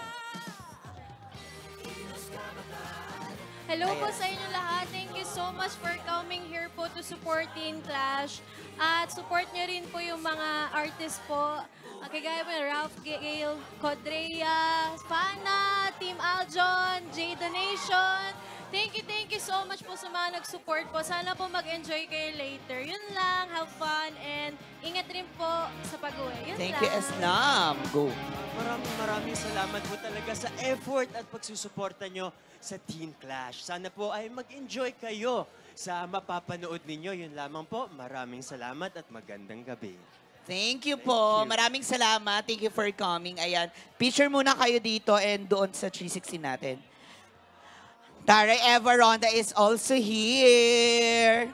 Hello po sa inyo lahat. Thank you so much for coming here po to support Teen Clash. At support nyo rin po yung mga artists po. Uh, kagaya po yung Ralph Gale, Codrea, Fana, Team Aljon, J Donation. Thank you, thank you so much po sa mga nag-support po. Sana po mag-enjoy kayo later. Yun lang, have fun, and ingat rin po sa pag-uwi. Yun Thank lang. you, Eslam. Go. Maraming maraming salamat po talaga sa effort at pagsusuporta nyo sa Teen Clash. Sana po ay mag-enjoy kayo sa mapapanood ninyo. Yun lamang po. Maraming salamat at magandang gabi. Thank you po. Maraming salamat. Thank you for coming. Ayan. Picture muna kayo dito and doon sa three sixty natin. Tara Eva Ronda is also here.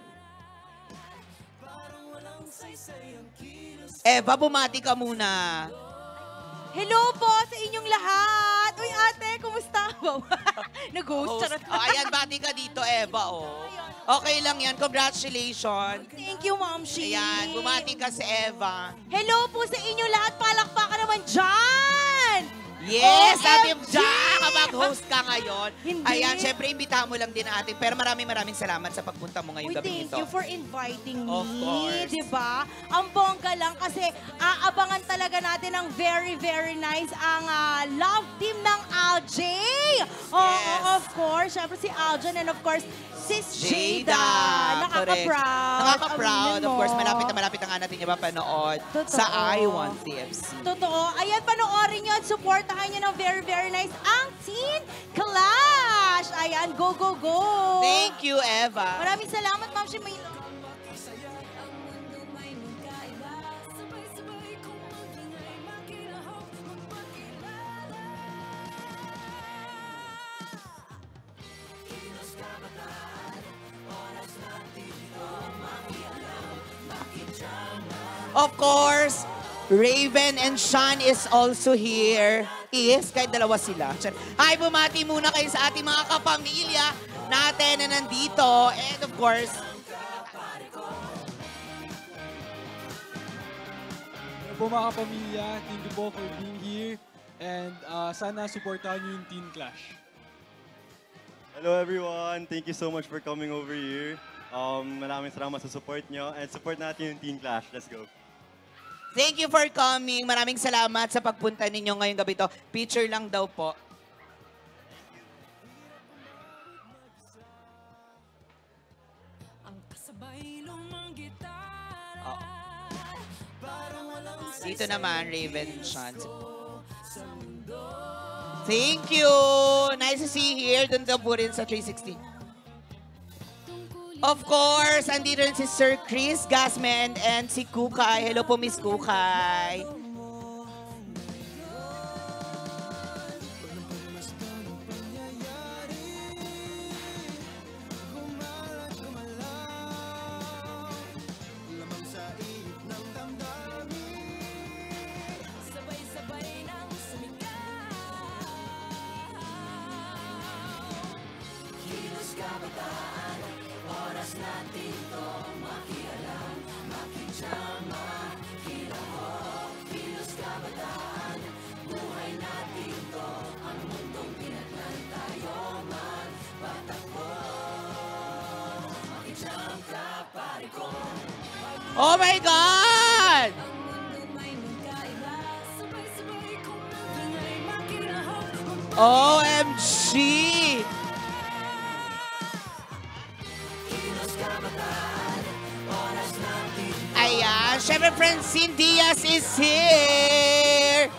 Eva, bumati ka muna. Hello po sa inyong lahat. Uy, ate, kumusta? Nag-ghost. Host. Oh, ayan, bati ka dito, Eva. Oh. Okay lang yan. Congratulations. Thank you, Ma'am Shi. Ayan, bumati ka si Eva. Hello po sa inyong lahat. Palakpakan naman dyan! Yes, sabi mo O M G! dyan, mag-host ka ngayon. Hindi. Ayan, syempre, imbitahan mo lang din natin. Pero maraming maraming salamat sa pagpunta mo ngayong Uy, gabi thank ito. you for inviting me. Of course. Diba? Ang bongga lang kasi aabangan talaga natin ng very, very nice ang ah, love team ng Al J. Oo, Yes. of course. Syempre si Aljon and of course, Sis Jada. Jada. Correct. Nakaka-proud. Nakaka-proud. Aminin Of mo. course, malapit na malapit na nga natin yung mapanood Totoo. sa I Want T F C. Totoo. Ayan, panoorin nyo at supportahan nyo ng very, very nice ang Teen Clash. Ayan, go, go, go. Thank you, Eva. Maraming salamat, Ma'am Shimay. Of course, Raven and Sean is also here. Is, kahit dalawa sila. Hi, bumati muna kayo sa ating mga kapamilya natin na nandito. And of course, Hello po mga kapamilya, thank you po for being here. And uh, sana supportahan niyo yung Teen Clash. Hello everyone, thank you so much for coming over here. Um, maraming salamat sa support nyo. And support natin yung Teen Clash. Let's go. thank you for coming. Maraming salamat sa pagpunta ninyo ngayong gabi to. Picture lang daw po. Oh. Dito naman, Raven Sean. Thank you! Nice to see you here. Doon daw po rin sa three sixty. Of course, andito rin si Sir Chris Gasman and si Kukay. Hello po, Miss Kukay. Oh my God! O M G! Ayan, syempre Francine Diaz is here!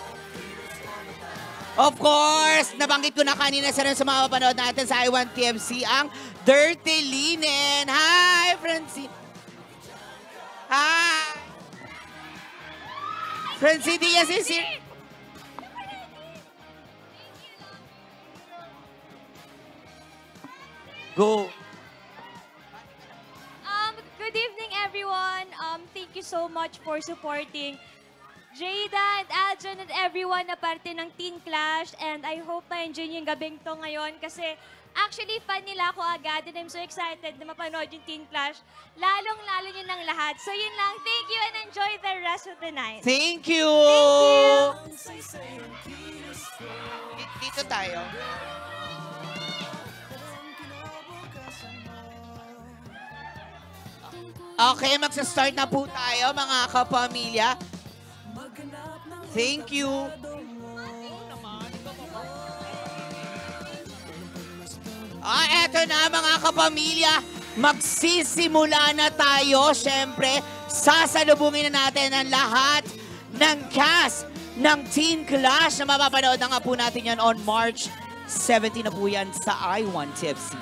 Of course, nabanggit ko na kanina sa rin sa mga mapanood natin sa I Want T F C ang Dirty Linen. Hi, Francine! Hi! Francine Diaz is here. Go. Um, good evening, everyone. Um, thank you so much for supporting Jada and Aljon and everyone na parte ng Teen Clash. And I hope na-enjoy niyo yung gabing to ngayon kasi actually fan nila ako agad and I'm so excited na mapanood yung Teen Clash. Lalong-lalo nyo ng lahat. So yun lang. Thank you and enjoy the rest of the night. Thank you! Thank you! Dito tayo. Okay, magsa-start na po tayo mga kapamilya. Thank you. Ah, eto na mga kapamilya. Magsisimula na tayo. Siyempre, sasalubungin na natin ang lahat ng cast ng Teen Clash na mapapanood na nga po natin yan on March seventeenth na po yan sa I Want T F C.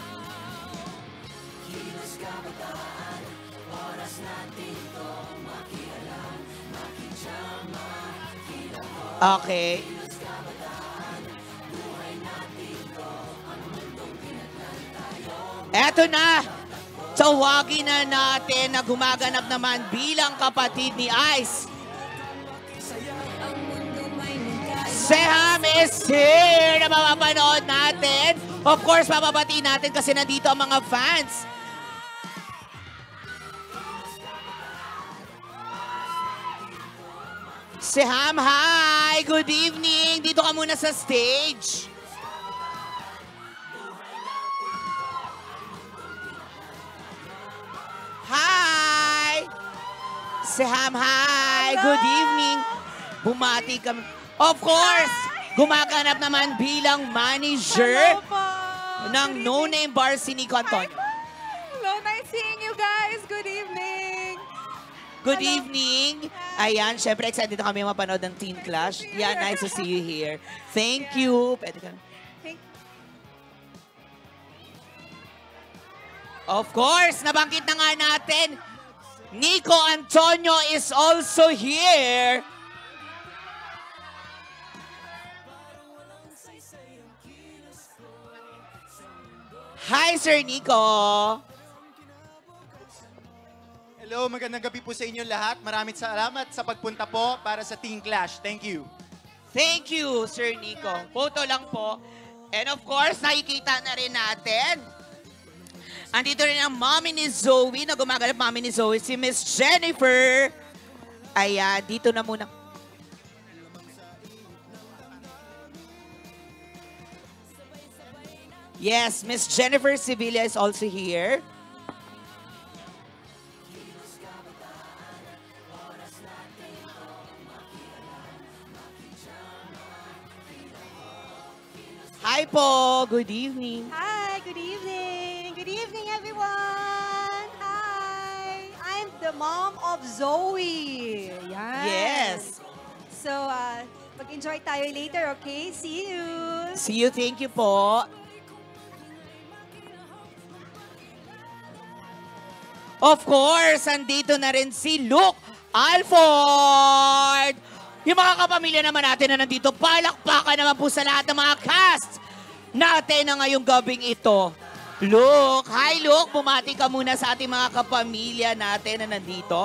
Okay. Eto na, tawagin na natin na gumaganap naman bilang kapatid ni Ice. Seham is here na mapapanood natin. Of course, mapapatiin natin kasi nandito ang mga fans. Seham, hi! Good evening! Dito ka muna sa stage. Hi! Seham, hi! Good evening! Bumati kami. Of course, gumaganap naman bilang manager ng No Name Bar si Nico Antonio. Hello, nice seeing you guys. Good evening. Good evening. Ayan, syempre excited na kami mapanood ng Teen Clash. Yeah, nice to see you here. Thank you. Pwede ka. Of course, nabanggit na nga natin, Nico Antonio is also here. Hi, Sir Nico. Hello, magandang gabi po sa inyo lahat. Maraming salamat sa pagpunta po para sa Teen Clash. Thank you. Thank you, Sir Nico. Photo lang po. And of course, nakikita na rin natin. Andito rin ang mommy ni Zoe, na gumaganap mommy ni Zoe, si Miss Jennifer. Ayan, dito na muna. Yes, Miss Jennifer Sevilla is also here. Hi po, good evening. Hi, good evening. Good evening, everyone. Hi. I'm the mom of Zoe. Yan. Yes. So, uh, mag-enjoy tayo later, okay? See you. See you, thank you po. Of course, andito na rin si Luke Alford. Yung mga kapamilya naman natin na nandito, palakpakan naman po sa lahat ng mga cast natin na ngayong gabing ito. Luke, hi Luke, bumati ka muna sa ating mga kapamilya natin na nandito.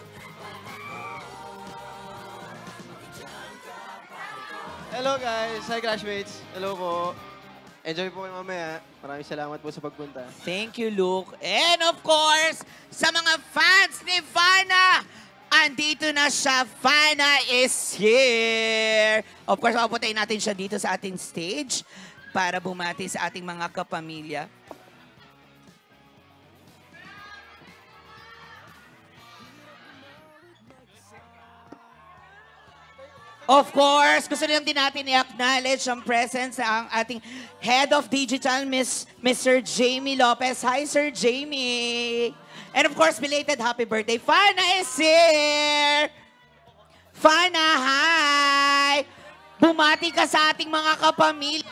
Hello guys, hi classmates. Hello po. Enjoy po kayo mamaya. Maraming salamat po sa pagpunta. Thank you, Luke. And of course, sa mga fans ni Fana, andito na siya. Fana is here. Of course, papuntayin natin siya dito sa ating stage para bumati sa ating mga kapamilya. Of course, gusto lang din natin i-acknowledge ang presence sa ang ating Head of Digital, Miss Mister Jamie Lopez. Hi, Sir Jamie! And of course, belated happy birthday. Fana is here! Fana, hi! Bumati ka sa ating mga kapamilya.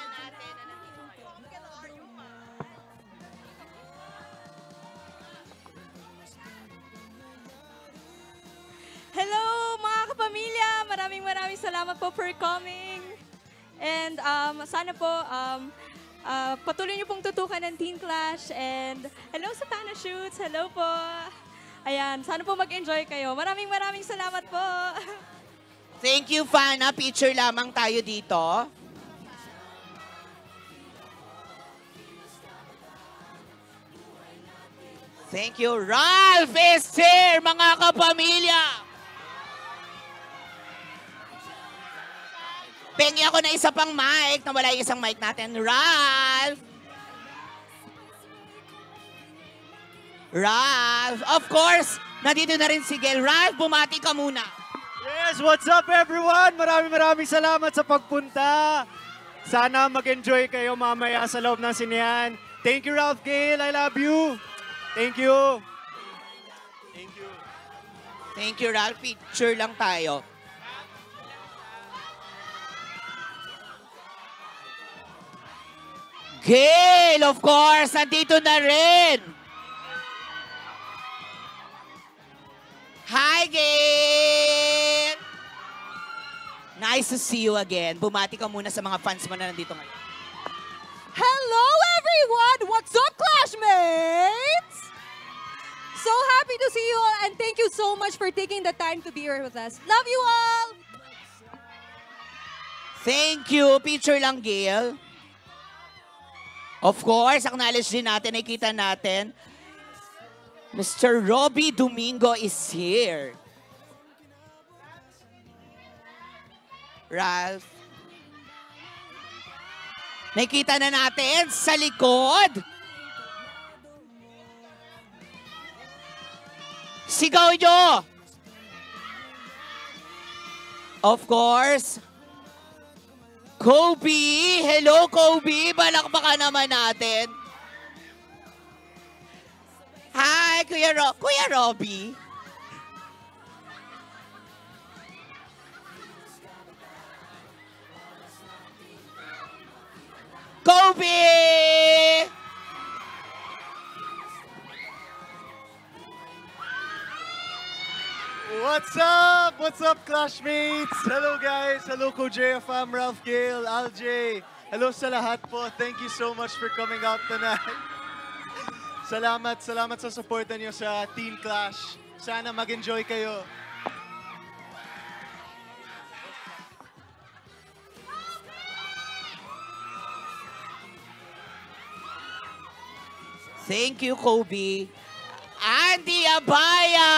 Hello mga kapamilya! Maraming maraming salamat po for coming. And um, sana po um, uh, patuloy niyo pong tutukan ng Teen Clash. And hello sa Fana Shoots! Hello po! Ayan, sana po mag-enjoy kayo. Maraming maraming salamat po! Thank you, Fana. Picture lamang tayo dito. Thank you. Ralph is here, mga kapamilya! Pengi ako na isa pang mic, na wala yung isang mic natin. Ralph! Ralph! Of course, nandito na rin si Gel. Ralph, bumati ka muna. Yes, what's up everyone? Maraming maraming salamat sa pagpunta. Sana mag-enjoy kayo mamaya sa loob ng sinehan. Thank you, Ralph Gale. I love you. Thank you. Thank you. Thank you, Ralph. Picture lang tayo. Gail, of course, nandito na rin. Hi, Gail! Nice to see you again. Bumati ka muna sa mga fans mo na nandito ngayon. Hello, everyone! What's up, classmates? So happy to see you all, and thank you so much for taking the time to be here with us. Love you all! Thank you. Picture lang, Gail. Of course, acknowledge din natin, nakita natin, Mister Robbie Domingo is here. Ralph. Nakita na natin sa likod. Sigaw nyo! Of course, Kobe! Hello, Kobe! Balakbakan naman natin. Hi, Kuya, Ro Kuya Robbie. Kobe! What's up? What's up, classmates? Hello, guys. Hello, Ko J F M, Ralph Gale, Al J. Hello sa lahat po. Thank you so much for coming out tonight. Salamat, salamat sa supportan niyo sa Teen Clash. Sana mag-enjoy kayo. Thank you, Kobe. Andy Abaya!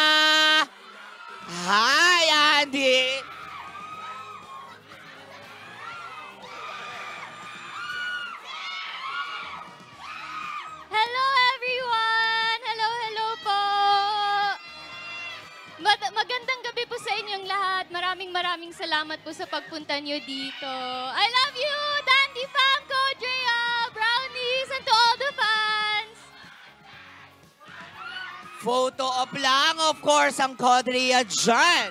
Hi, Andy! Hello everyone! Hello, hello po! Mag- magandang gabi po sa inyong lahat. Maraming maraming salamat po sa pagpunta niyo dito. I love you, Dandy Famco, Drea, Brownies, and to all the fans! Photo op lang, of course, ang Kodria dyan.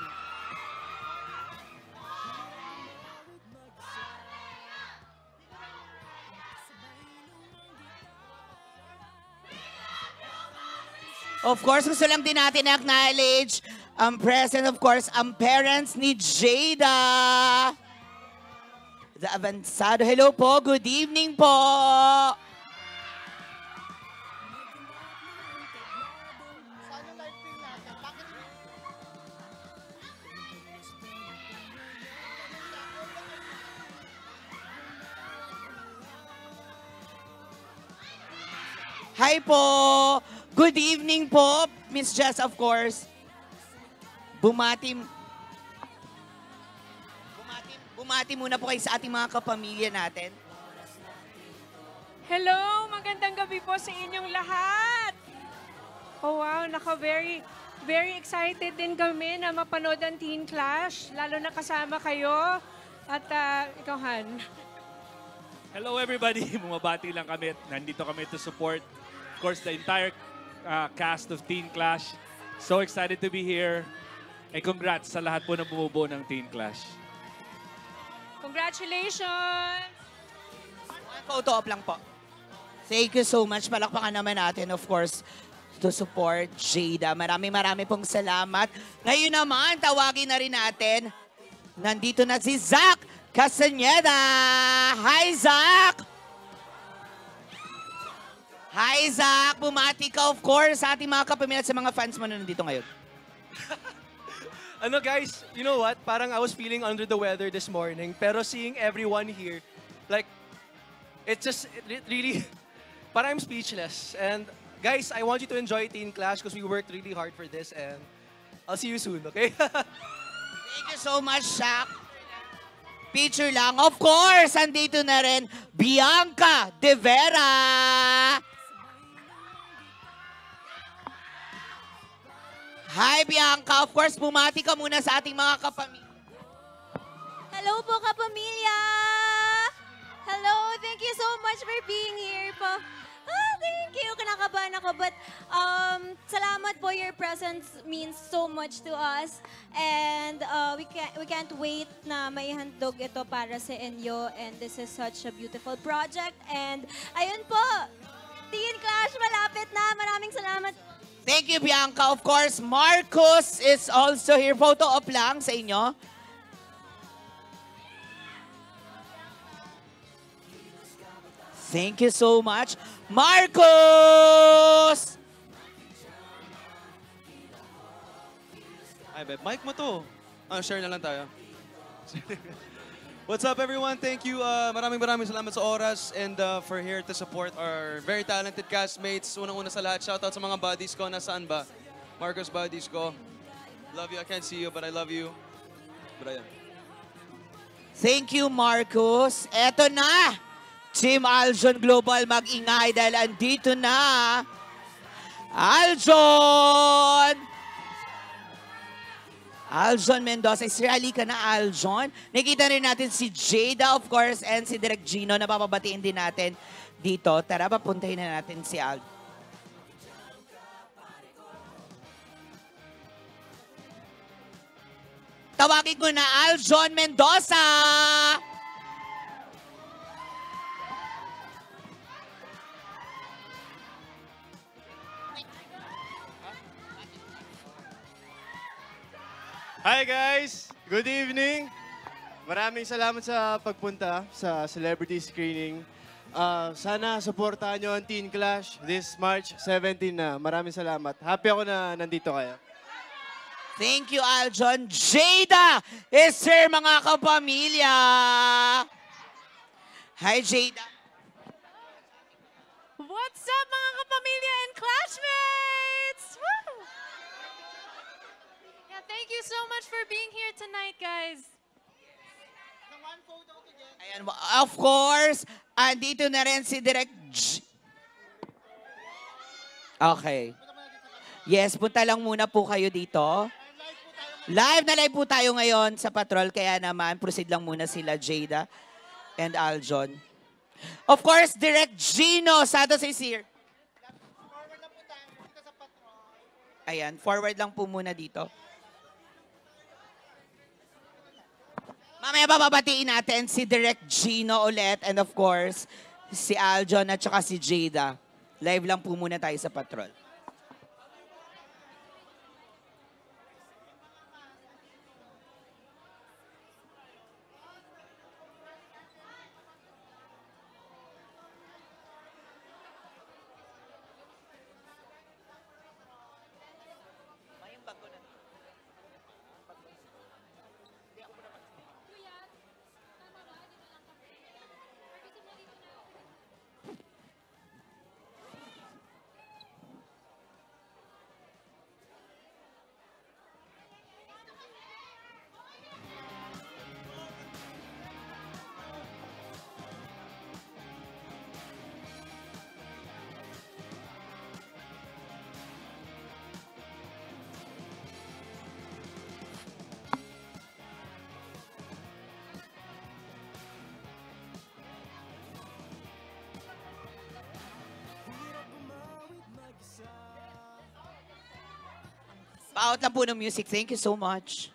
Of course, gusto lang din natin acknowledge ang present, of course, ang parents ni Jada. The Avanzado. Hello po, good evening po. Hi po! Good evening po, Miss Jess, of course. Bumati, bumati, bumati muna po kayo sa ating mga kapamilya natin. Hello, magandang gabi po sa inyong lahat. Oh wow, naka very, very excited din kami na mapanood ang Teen Clash, lalo na kasama kayo. At uh, ikaw, Han. Hello everybody, bumabati lang kami. Nandito kami to support, of course, the entire uh, cast of Teen Clash. So excited to be here. And congrats sa lahat po na bumubuo ng Teen Clash. Congratulations! Photo op lang po. Thank you so much. Palakpakan naman natin, of course, to support Jada. Maraming maraming pong salamat. Ngayon naman, tawagin na rin natin. Nandito na si Zach Castaneda. Hi, Zach! Hi, Zach! Bumati ka, of course, sa ating mga kapamilya at sa mga fans mo na nandito ngayon. Ano guys, you know what? Parang I was feeling under the weather this morning. Pero seeing everyone here, like, it just it really, parang I'm speechless. And guys, I want you to enjoy Teen Clash because we worked really hard for this. And I'll see you soon, okay? Thank you so much, Zach. Picture lang. Of course, andito na rin Bianca De Vera. Hi, Bianca. Of course, bumati ka muna sa ating mga kapamilya. Hello po, kapamilya! Hello, thank you so much for being here po. Ah, thank you. Kinakabahan ako. But um, salamat po. Your presence means so much to us. And uh, we, can't, we can't wait na maihandog ito para sa inyo. And this is such a beautiful project. And ayun po, Teen Clash, malapit na. Maraming salamat. Thank you, Bianca. Of course, Marcos is also here. Photo op lang sa inyo. Thank you so much. Marcos! Ay, babe, mic mo to. Ah, share na lang tayo. What's up, everyone? Thank you. Uh, maraming maraming salamat sa oras and uh, for here to support our very talented castmates. Unang-una sa lahat, shoutout sa mga buddies ko. Nasaan ba? Marcos buddies ko. Love you. I can't see you, but I love you. Brian. Thank you, Marcos. Eto na. Team Aljon Global, mag-ingay dahil andito na. Aljon! Aljon Mendoza. Israeli ka na, Aljon. Nakita rin natin si Jada, of course, and si Direk Gino na papabatiin din natin dito. Tara, papuntahin na natin si Aljon. Tawagin ko na Aljon Mendoza! Hi guys! Good evening! Maraming salamat sa pagpunta sa celebrity screening. ah, sana supportahan nyo ang Teen Clash this March seventeenth na. Maraming salamat. Happy ako na nandito kayo. Thank you, Aljon. Jada is here, mga kapamilya. Hi, Jada. What's up, mga kapamilya and classmates? Woo! Yeah, thank you so much for being here tonight, guys. Ayan, of course, andito na rin si Direk J. Okay. Yes, punta lang muna po kayo dito. Live na live po tayo ngayon sa Patrol, kaya naman proceed lang muna sila Jada and Aljon. Of course, Direct Gino Santos is here. Ayan, forward lang po muna dito. Mamaya bababatiin natin si Direct Gino ulit and of course, si Aljon at saka si Jada. Live lang po muna tayo sa Patrol. Pa-out lang po ng music. Thank you so much.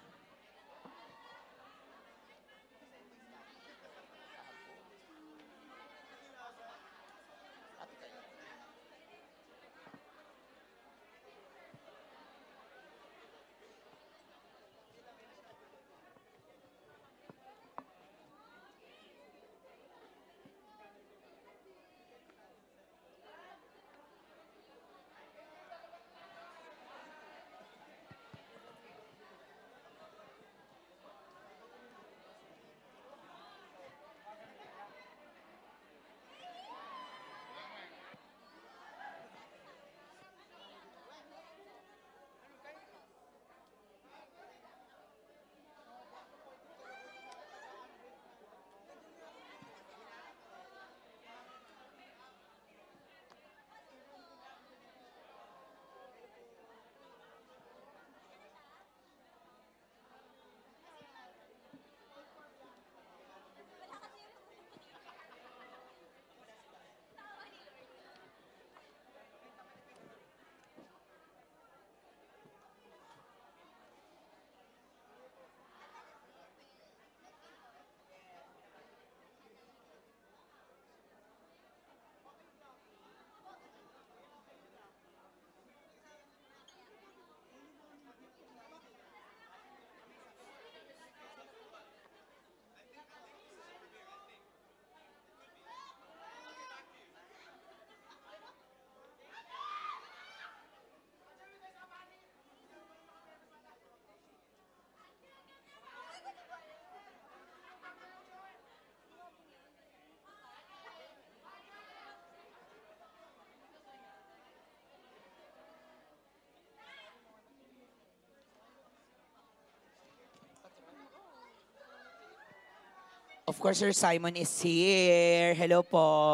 Of course, Sir Simon is here. Hello po.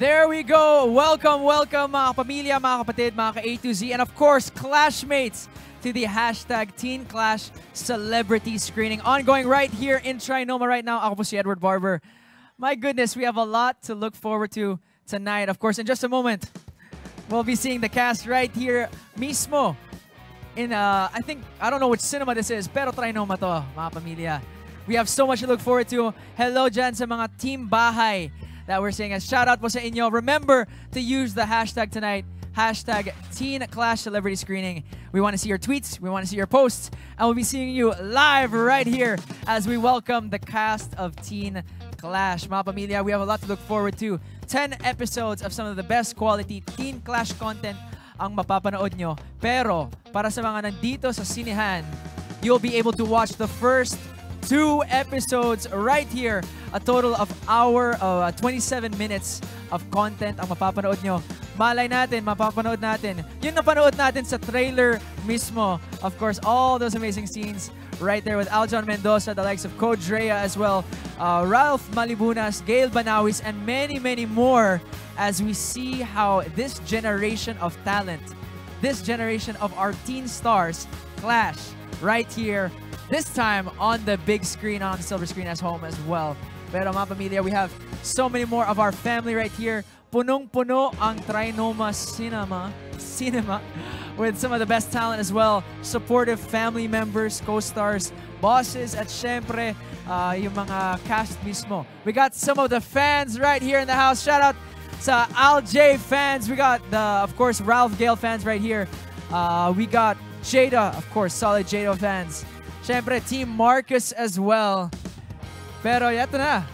There we go. Welcome, welcome mga kapamilya, mga kapatid, mga ka-A to Z, and of course, clashmates to the hashtag Teen Clash Celebrity Screening. Ongoing right here in Trinoma right now. Ako po si Edward Barber. My goodness, we have a lot to look forward to tonight. Of course, in just a moment, we'll be seeing the cast right here mismo in, uh, I think, I don't know which cinema this is, pero Trinoma to, mga pamilya. We have so much to look forward to. Hello dyan sa mga team bahay that we're seeing. A shout out po sa inyo. Remember to use the hashtag tonight, hashtag Teen Clash Celebrity Screening. We want to see your tweets, we want to see your posts, and we'll be seeing you live right here as we welcome the cast of Teen Clash. Mga pamilya, we have a lot to look forward to. ten episodes of some of the best quality Teen Clash content ang mapapanood nyo. Pero, para sa mga nandito sa sinehan, you'll be able to watch the first two episodes right here. A total of hour, uh, twenty-seven minutes of content ang mapapanood nyo. Malay natin, mapapanood natin. Yung napanood natin sa trailer mismo. Of course, all those amazing scenes right there with Aljon Mendoza, the likes of Code Drea as well, uh, Ralph Malibunas, Gail Banawis, and many, many more as we see how this generation of talent, this generation of our teen stars clash right here, this time on the big screen, on the silver screen as home as well. Pero mga pamilya, we have so many more of our family right here. Punong-puno ang Trinoma Cinema, cinema with some of the best talent as well. Supportive family members, co-stars, bosses, at syempre, uh, yung mga cast mismo. We got some of the fans right here in the house. Shout out sa Al J fans. We got the, of course, Ralph Gale fans right here. Uh, we got Jada, of course, solid Jada fans. Syempre, Team Marcus as well. Pero yato na.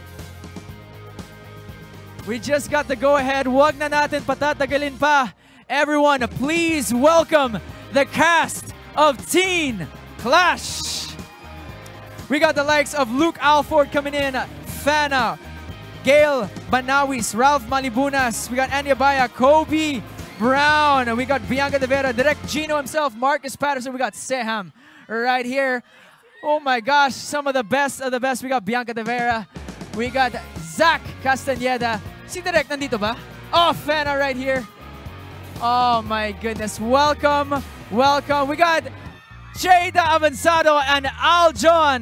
We just got the go-ahead. Wag na natin patatagalin pa. Everyone, please welcome the cast of Teen Clash. We got the likes of Luke Alford coming in, Fana, Gail Banawis, Ralph Malibunas. We got Anya Baya, Kobe Brown. We got Bianca De Vera, Direct Gino himself, Marcus Patterson. We got Seham right here. Oh my gosh, some of the best of the best. We got Bianca De Vera. We got Zach Castaneda. Si Direct nandito ba? Oh, Fana right here. Oh my goodness. Welcome, welcome. We got Jada Avanzado and Aljon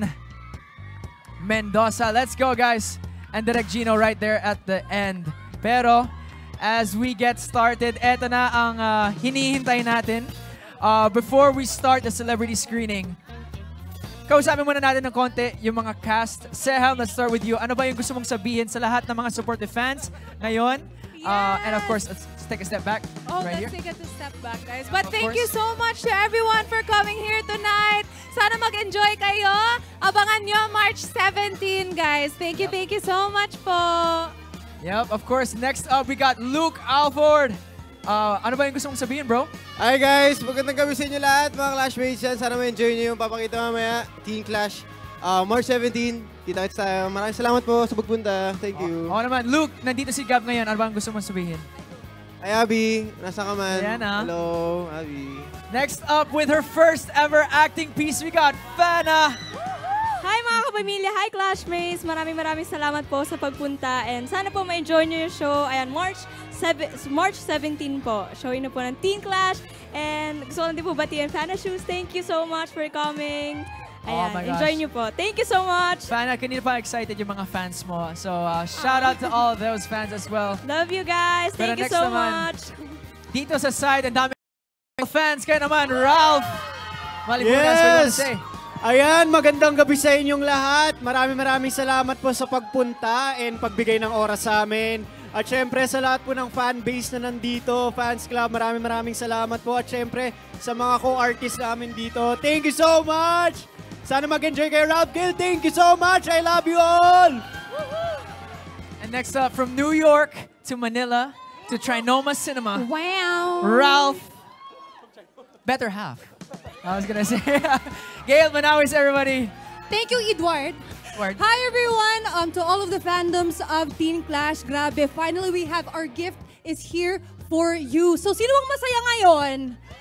Mendoza. Let's go, guys. And Direct Gino right there at the end. Pero, as we get started, eto na ang uh, hinihintay natin. Uh, before we start the celebrity screening, kausapin muna natin ng konti yung mga cast. Seham, let's start with you. Ano ba yung gusto mong sabihin sa lahat ng mga supportive fans ngayon? Yes. Uh, and of course, let's, let's take a step back. Oh, right let's here. take a step back, guys. But Of thank course. you so much to everyone for coming here tonight. Sana mag-enjoy kayo. Abangan nyo March seventeenth, guys. Thank you, thank you so much po. Yep, of course. Next up, we got Luke Alford. Uh, ano ba yung gusto mong sabihin, bro? Hi guys, magandang gabi sa inyo lahat, mga clashmates yan. Sana ma-enjoy nyo yung papakita mamaya, Teen Clash. Uh, March seventeenth, kita kita tayo. Maraming salamat po sa pagpunta. Thank you. Oo naman. Luke, nandito si Gab ngayon. Ano ba ang gusto mong sabihin? Hi Abby, nasa ka man? Ayan, ah. Hello, Abby. Next up, with her first ever acting piece, we got Fana. Hi mga kapamilya, hi clashmates! Maraming maraming salamat po sa pagpunta and sana po ma-enjoy nyo yung show. Ayan, March seventeenth po. Showing na po ng Teen Clash and gusto ko lang din po batiin Fana Shoes. Thank you so much for coming. Ayan, Oh my gosh. enjoy nyo po. Thank you so much! Fana, kanina pa excited yung mga fans mo. So, uh, shout out to all of those fans as well. Love you guys! Pero Thank you next so naman, much! Dito sa side, ang dami fans. Kaya naman, Ralph Malibunas, what do you want to say? Ayan, magandang gabi sa inyong lahat. Maraming maraming salamat po sa pagpunta and pagbigay ng oras sa amin. At syempre sa lahat po ng fan base na nandito, fans club, maraming maraming salamat po. At syempre sa mga co-artists namin dito, thank you so much! Sana mag-enjoy kayo, Ralph Gale. Thank you so much! I love you all! And next up, from New York to Manila to Trinoma Cinema. Wow! Ralph, better half. I was gonna say. Gail Manawis, everybody. Thank you, Edward. Edward. Hi, everyone. Um, to all of the fandoms of Teen Clash, grabe. Finally, we have our gift is here for you. So, sino ang masaya ngayon?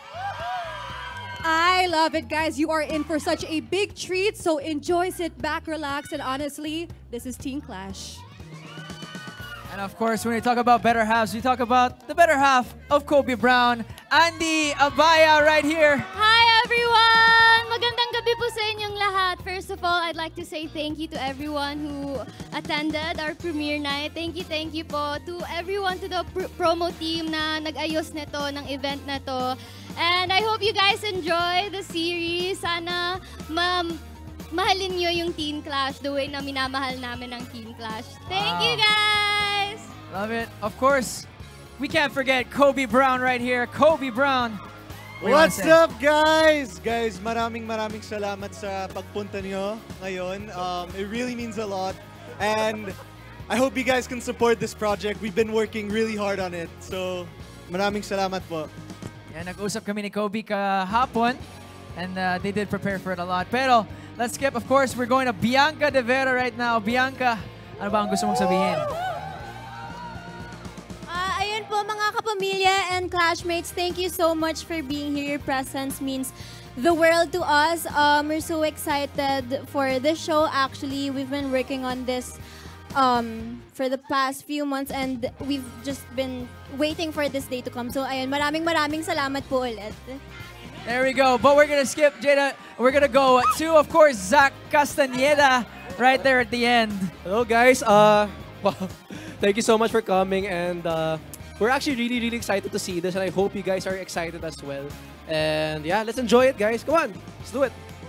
I love it, guys. You are in for such a big treat. So, enjoy, sit back, relax, and honestly, this is Teen Clash. And of course, when we talk about better halves, we talk about the better half of Kobe Brown, Andy Abaya right here. Hi everyone! Magandang gabi po sa inyong lahat. First of all, I'd like to say thank you to everyone who attended our premiere night. Thank you, thank you po to everyone, to the pr promo team na nag-ayos nito, ng event na to. And I hope you guys enjoy the series. Sana ma mahalin nyo yung Teen Clash the way na minamahal namin ang Teen Clash. Thank Wow. you guys! Love it. Of course, we can't forget Kobe Brown right here. Kobe Brown. What do you wanna What's say? up, guys? Guys, maraming maraming salamat sa pagpunta nyo ngayon. Um, it really means a lot. And I hope you guys can support this project. We've been working really hard on it. So, maraming salamat po. Yeah, nag-usap kami ni Kobe kahapon. And uh, they did prepare for it a lot. Pero, let's skip. Of course, we're going to Bianca De Vera right now. Bianca, ano ba ang gusto mong sabihin? Ah, ayun po mga kapamilya and classmates, thank you so much for being here. Your presence means the world to us. Um, we're so excited for this show. Actually, we've been working on this um, for the past few months and we've just been waiting for this day to come. So ayun, maraming maraming salamat po ulit. There we go. But we're going to skip, Jada. We're going to go to, of course, Zach Castaneda right there at the end. Hello, guys. Uh, wow. Thank you so much for coming. And uh, we're actually really, really excited to see this. And I hope you guys are excited as well. And yeah, let's enjoy it, guys. Come on. Let's do it.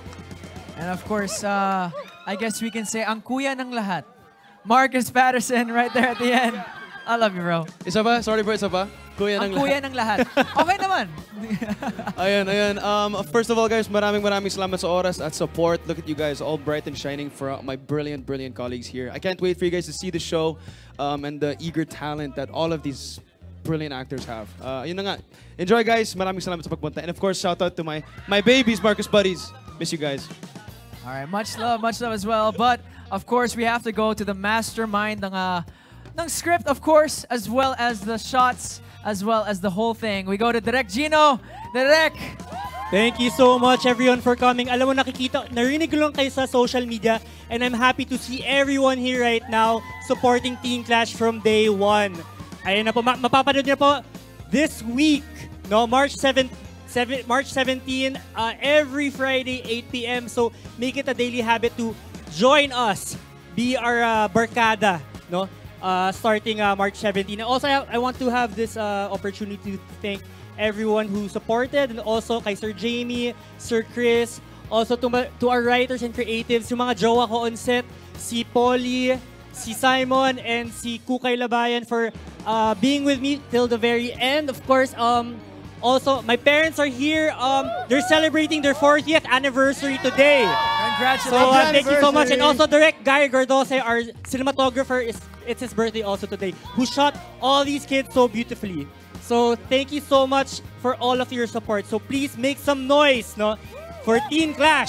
And of course, uh, I guess we can say, ang kuya ng lahat. Marcus Patterson right there at the end. I love you, bro. Isa ba? Sorry bro, isa ba? Kuya Ang ng kuya lahat. ng lahat. Okay naman. Ayan, ayan. Um, first of all, guys, maraming maraming salamat sa oras at support. Look at you guys, all bright and shining for my brilliant, brilliant colleagues here. I can't wait for you guys to see the show um, and the eager talent that all of these brilliant actors have. Uh, yun na nga. Enjoy, guys. Maraming salamat sa pagpunta. And of course, shout out to my my babies, Marcus Buddies. Miss you guys. All right, much love, much love as well. But of course, we have to go to the mastermind ng, uh, ng script, of course, as well as the shots, as well as the whole thing. We go to Direk Gino. Direk! Thank you so much everyone for coming. Alam mo, nakikita, narinig ko lang kayo sa social media and I'm happy to see everyone here right now supporting Teen Clash from day one. Ayun na po, ma mapapanood niyo po this week, no, March seventh, March seventeenth, uh, every Friday, eight p m So make it a daily habit to join us, be our uh, barkada, no? Uh, starting uh, March seventeenth. And also, I, I want to have this uh, opportunity to thank everyone who supported, and also kay Sir Jamie, Sir Chris, also to, to our writers and creatives, yung mga jowa ko on set, si Polly, si Simon, and si Kukay Labayan for uh, being with me till the very end. Of course, um, also, my parents are here. Um, they're celebrating their fortieth anniversary today. Congratulations. So, uh, thank you so much. And also, Direct Guy Gordose, our cinematographer, is it's his birthday also today, who shot all these kids so beautifully. So, thank you so much for all of your support. So, please make some noise, no, for Teen Clash.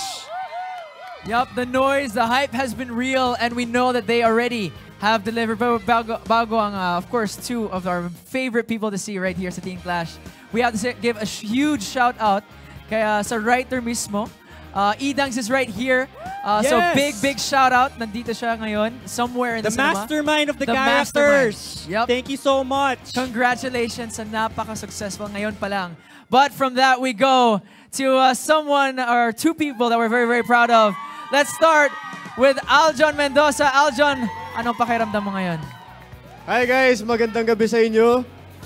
Yup, the noise, the hype has been real, and we know that they already have delivered. Bago, bago ang, uh, of course, two of our favorite people to see right here sa Teen Clash. We have to say, give a huge shout out kay, uh, sa writer mismo. Uh, Edangs is right here. Uh, Yes! So big, big shout out. Nandito siya ngayon, somewhere in the, The cinema. mastermind of the, The characters. mastermind. Yup. Thank you so much. Congratulations sa napaka-successful ngayon pa lang. But from that, we go to uh, someone or two people that we're very, very proud of. Let's start with Aljon Mendoza. Aljon, anong pakiramdam mo ngayon? Hi guys, magandang gabi sa inyo.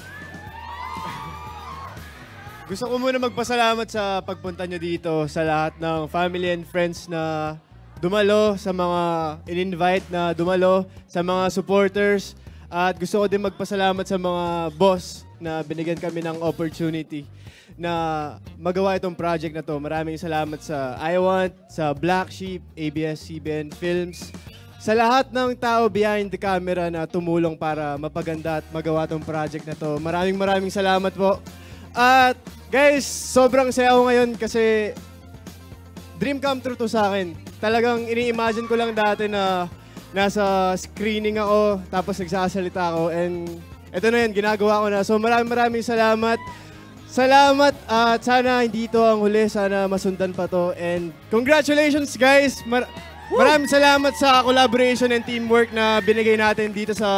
Gusto ko muna magpasalamat sa pagpunta nyo dito sa lahat ng family and friends na dumalo, sa mga in-invite na dumalo, sa mga supporters. At gusto ko din magpasalamat sa mga boss na binigyan kami ng opportunity na magawa itong project na to. Maraming salamat sa I Want, sa Black Sheep, A B S C B N Films, sa lahat ng tao behind the camera na tumulong para mapaganda at magawa itong project na to. Maraming maraming salamat po. At guys, sobrang saya ako ngayon kasi dream come true to sa akin. Talagang ini-imagine ko lang dati na nasa screening ako, tapos nagsasalita ako, and ito na yun, ginagawa ko na. So maraming maraming salamat. Salamat at sana hindi ito ang huli. Sana masundan pa to. And congratulations guys! Mar maraming salamat sa collaboration and teamwork na binigay natin dito sa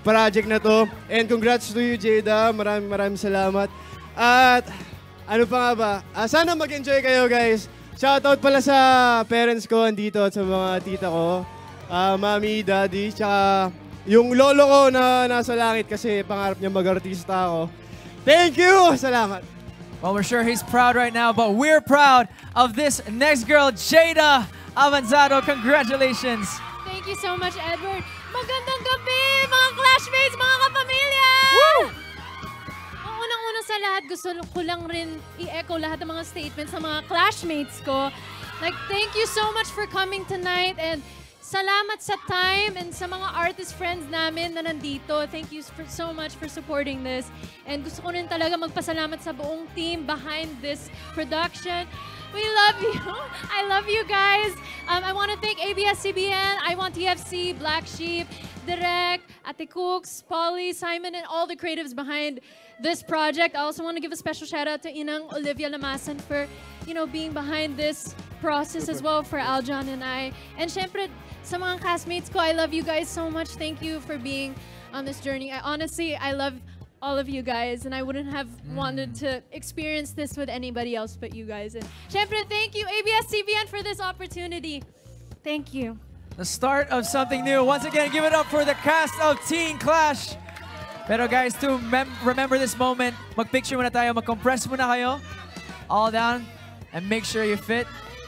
project na to. And congrats to you, Jada. Maraming maraming salamat. At ano pa nga ba? Uh, sana mag-enjoy kayo, guys. Shoutout pala sa parents ko andito at sa mga tita ko. Uh, mami, daddy, tsaka yung lolo ko na nasa langit kasi pangarap niya mag-artista ako. Thank you! Salamat! Well, we're sure he's proud right now, but we're proud of this next girl, Jada Avanzado. Congratulations! Thank you so much, Edward. Magandang gabi, mga classmates, mga kapamilya! Woo! Ang unang-una sa lahat, gusto ko lang rin i-echo lahat ng mga statements ng mga classmates ko. Like, thank you so much for coming tonight, and salamat sa time and sa mga artist friends namin na nandito. Thank you for, so much for supporting this. And gusto ko rin talaga magpasalamat sa buong team behind this production. We love you. I love you guys. Um, I want to thank A B S C B N, I Want T F C, Black Sheep, Direk, Ate Cooks, Polly, Simon, and all the creatives behind this project. I also want to give a special shout out to Inang Olivia Lamasan for, you know, being behind this process as well for Aljon and I. And syempre, sa mga castmates ko, I love you guys so much. Thank you for being on this journey. I honestly, I love all of you guys, and I wouldn't have mm. wanted to experience this with anybody else but you guys. And syempre, thank you, A B S C B N, for this opportunity. Thank you. The start of something new. Once again, give it up for the cast of Teen Clash. Pero guys, to remember this moment, mag-picture muna tayo, mag-compress muna kayo. All down, and make sure you fit.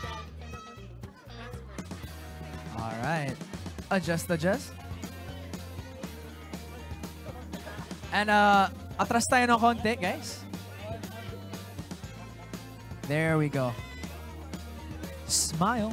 All right. Adjust, adjust. And uh, atras tayo ng konti, guys. There we go. Smile.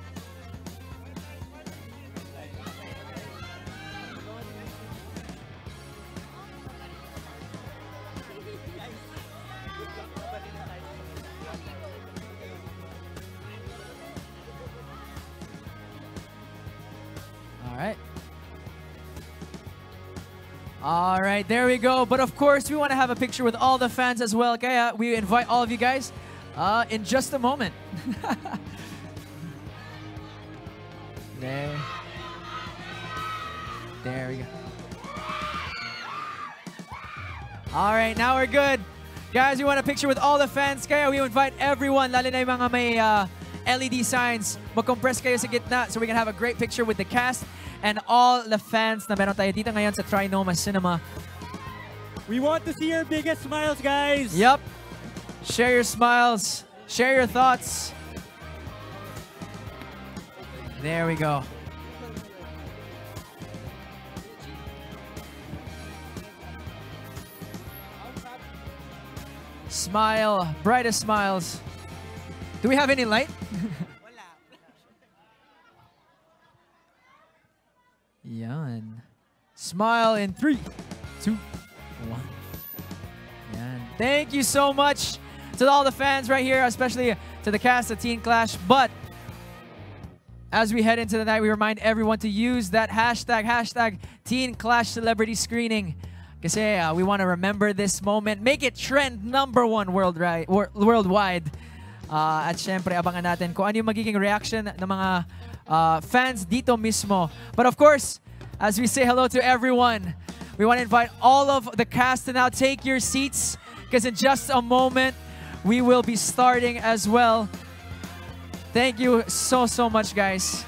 All right. All right, there we go. But of course, we want to have a picture with all the fans as well. Kaya we invite all of you guys uh, in just a moment. There. There we go. All right, now we're good. Guys, we want a picture with all the fans. Kaya we invite everyone, lalo na yung mga may uh, L E D signs. Mag-compress kayo sa gitna so we can have a great picture with the cast and all the fans na meron tayo dito ngayon sa Trinoma Cinema. We want to see your biggest smiles, guys! Yep. Share your smiles. Share your thoughts. There we go. Smile. Brightest smiles. Do we have any light? Yan. Smile in three, two, one. Yan. Thank you so much to all the fans right here, especially to the cast of Teen Clash. But as we head into the night, we remind everyone to use that hashtag, hashtag Teen Clash Celebrity Screening. Kasi uh, we want to remember this moment. Make it trend number one worldwide. worldwide. Uh, at syempre, abangan natin kung ano yung magiging reaction ng mga uh, fans dito mismo. But of course, as we say hello to everyone, we want to invite all of the cast to now take your seats because in just a moment, we will be starting as well. Thank you so, so much, guys.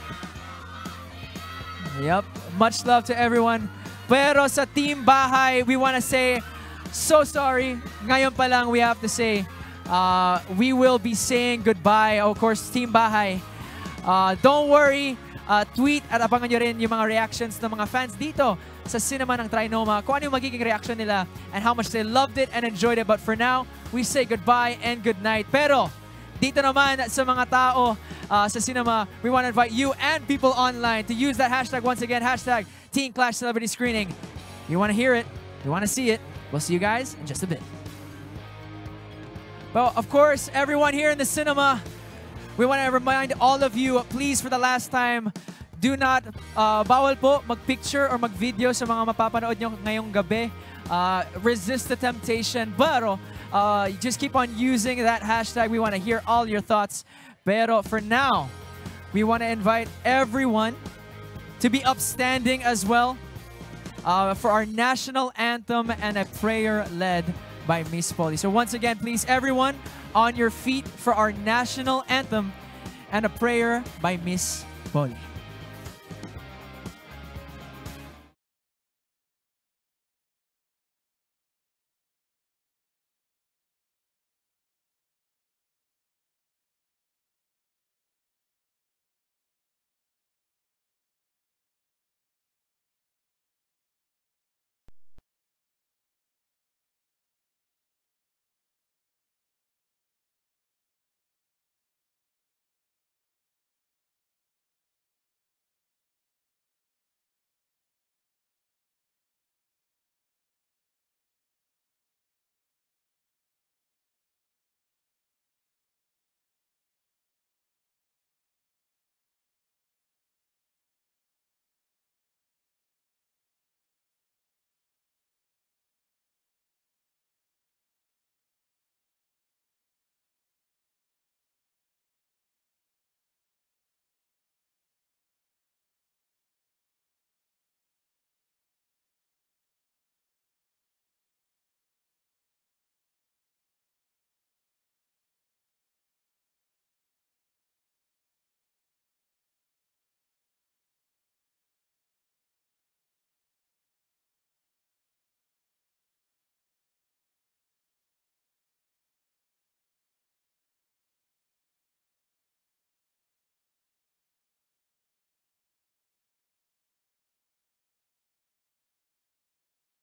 Yep, much love to everyone. Pero sa Team Bahay, we want to say, so sorry. Ngayon pa lang, we have to say, Uh, we will be saying goodbye. Of course, Team Bahay. Uh, don't worry. Uh, tweet at abangan nyo rin yung mga reactions ng mga fans dito sa cinema ng Trinoma. Kung ano yung magiging reaction nila and how much they loved it and enjoyed it. But for now, we say goodbye and good night. Pero dito naman sa mga tao uh, sa cinema, we want to invite you and people online to use that hashtag once again. Hashtag Teen Clash Celebrity Screening. You want to hear it. You want to see it. We'll see you guys in just a bit. Well, of course, everyone here in the cinema, we want to remind all of you, please, for the last time, do not, uh, bawal po mag-picture or mag-video sa mga mapapanood nyo ngayong gabi. Uh, resist the temptation. Pero, uh, just keep on using that hashtag. We want to hear all your thoughts. Pero for now, we want to invite everyone to be upstanding as well. uh, for our national anthem and a prayer led by Miss Polly. So once again, please everyone on your feet for our national anthem and a prayer by Miss Polly.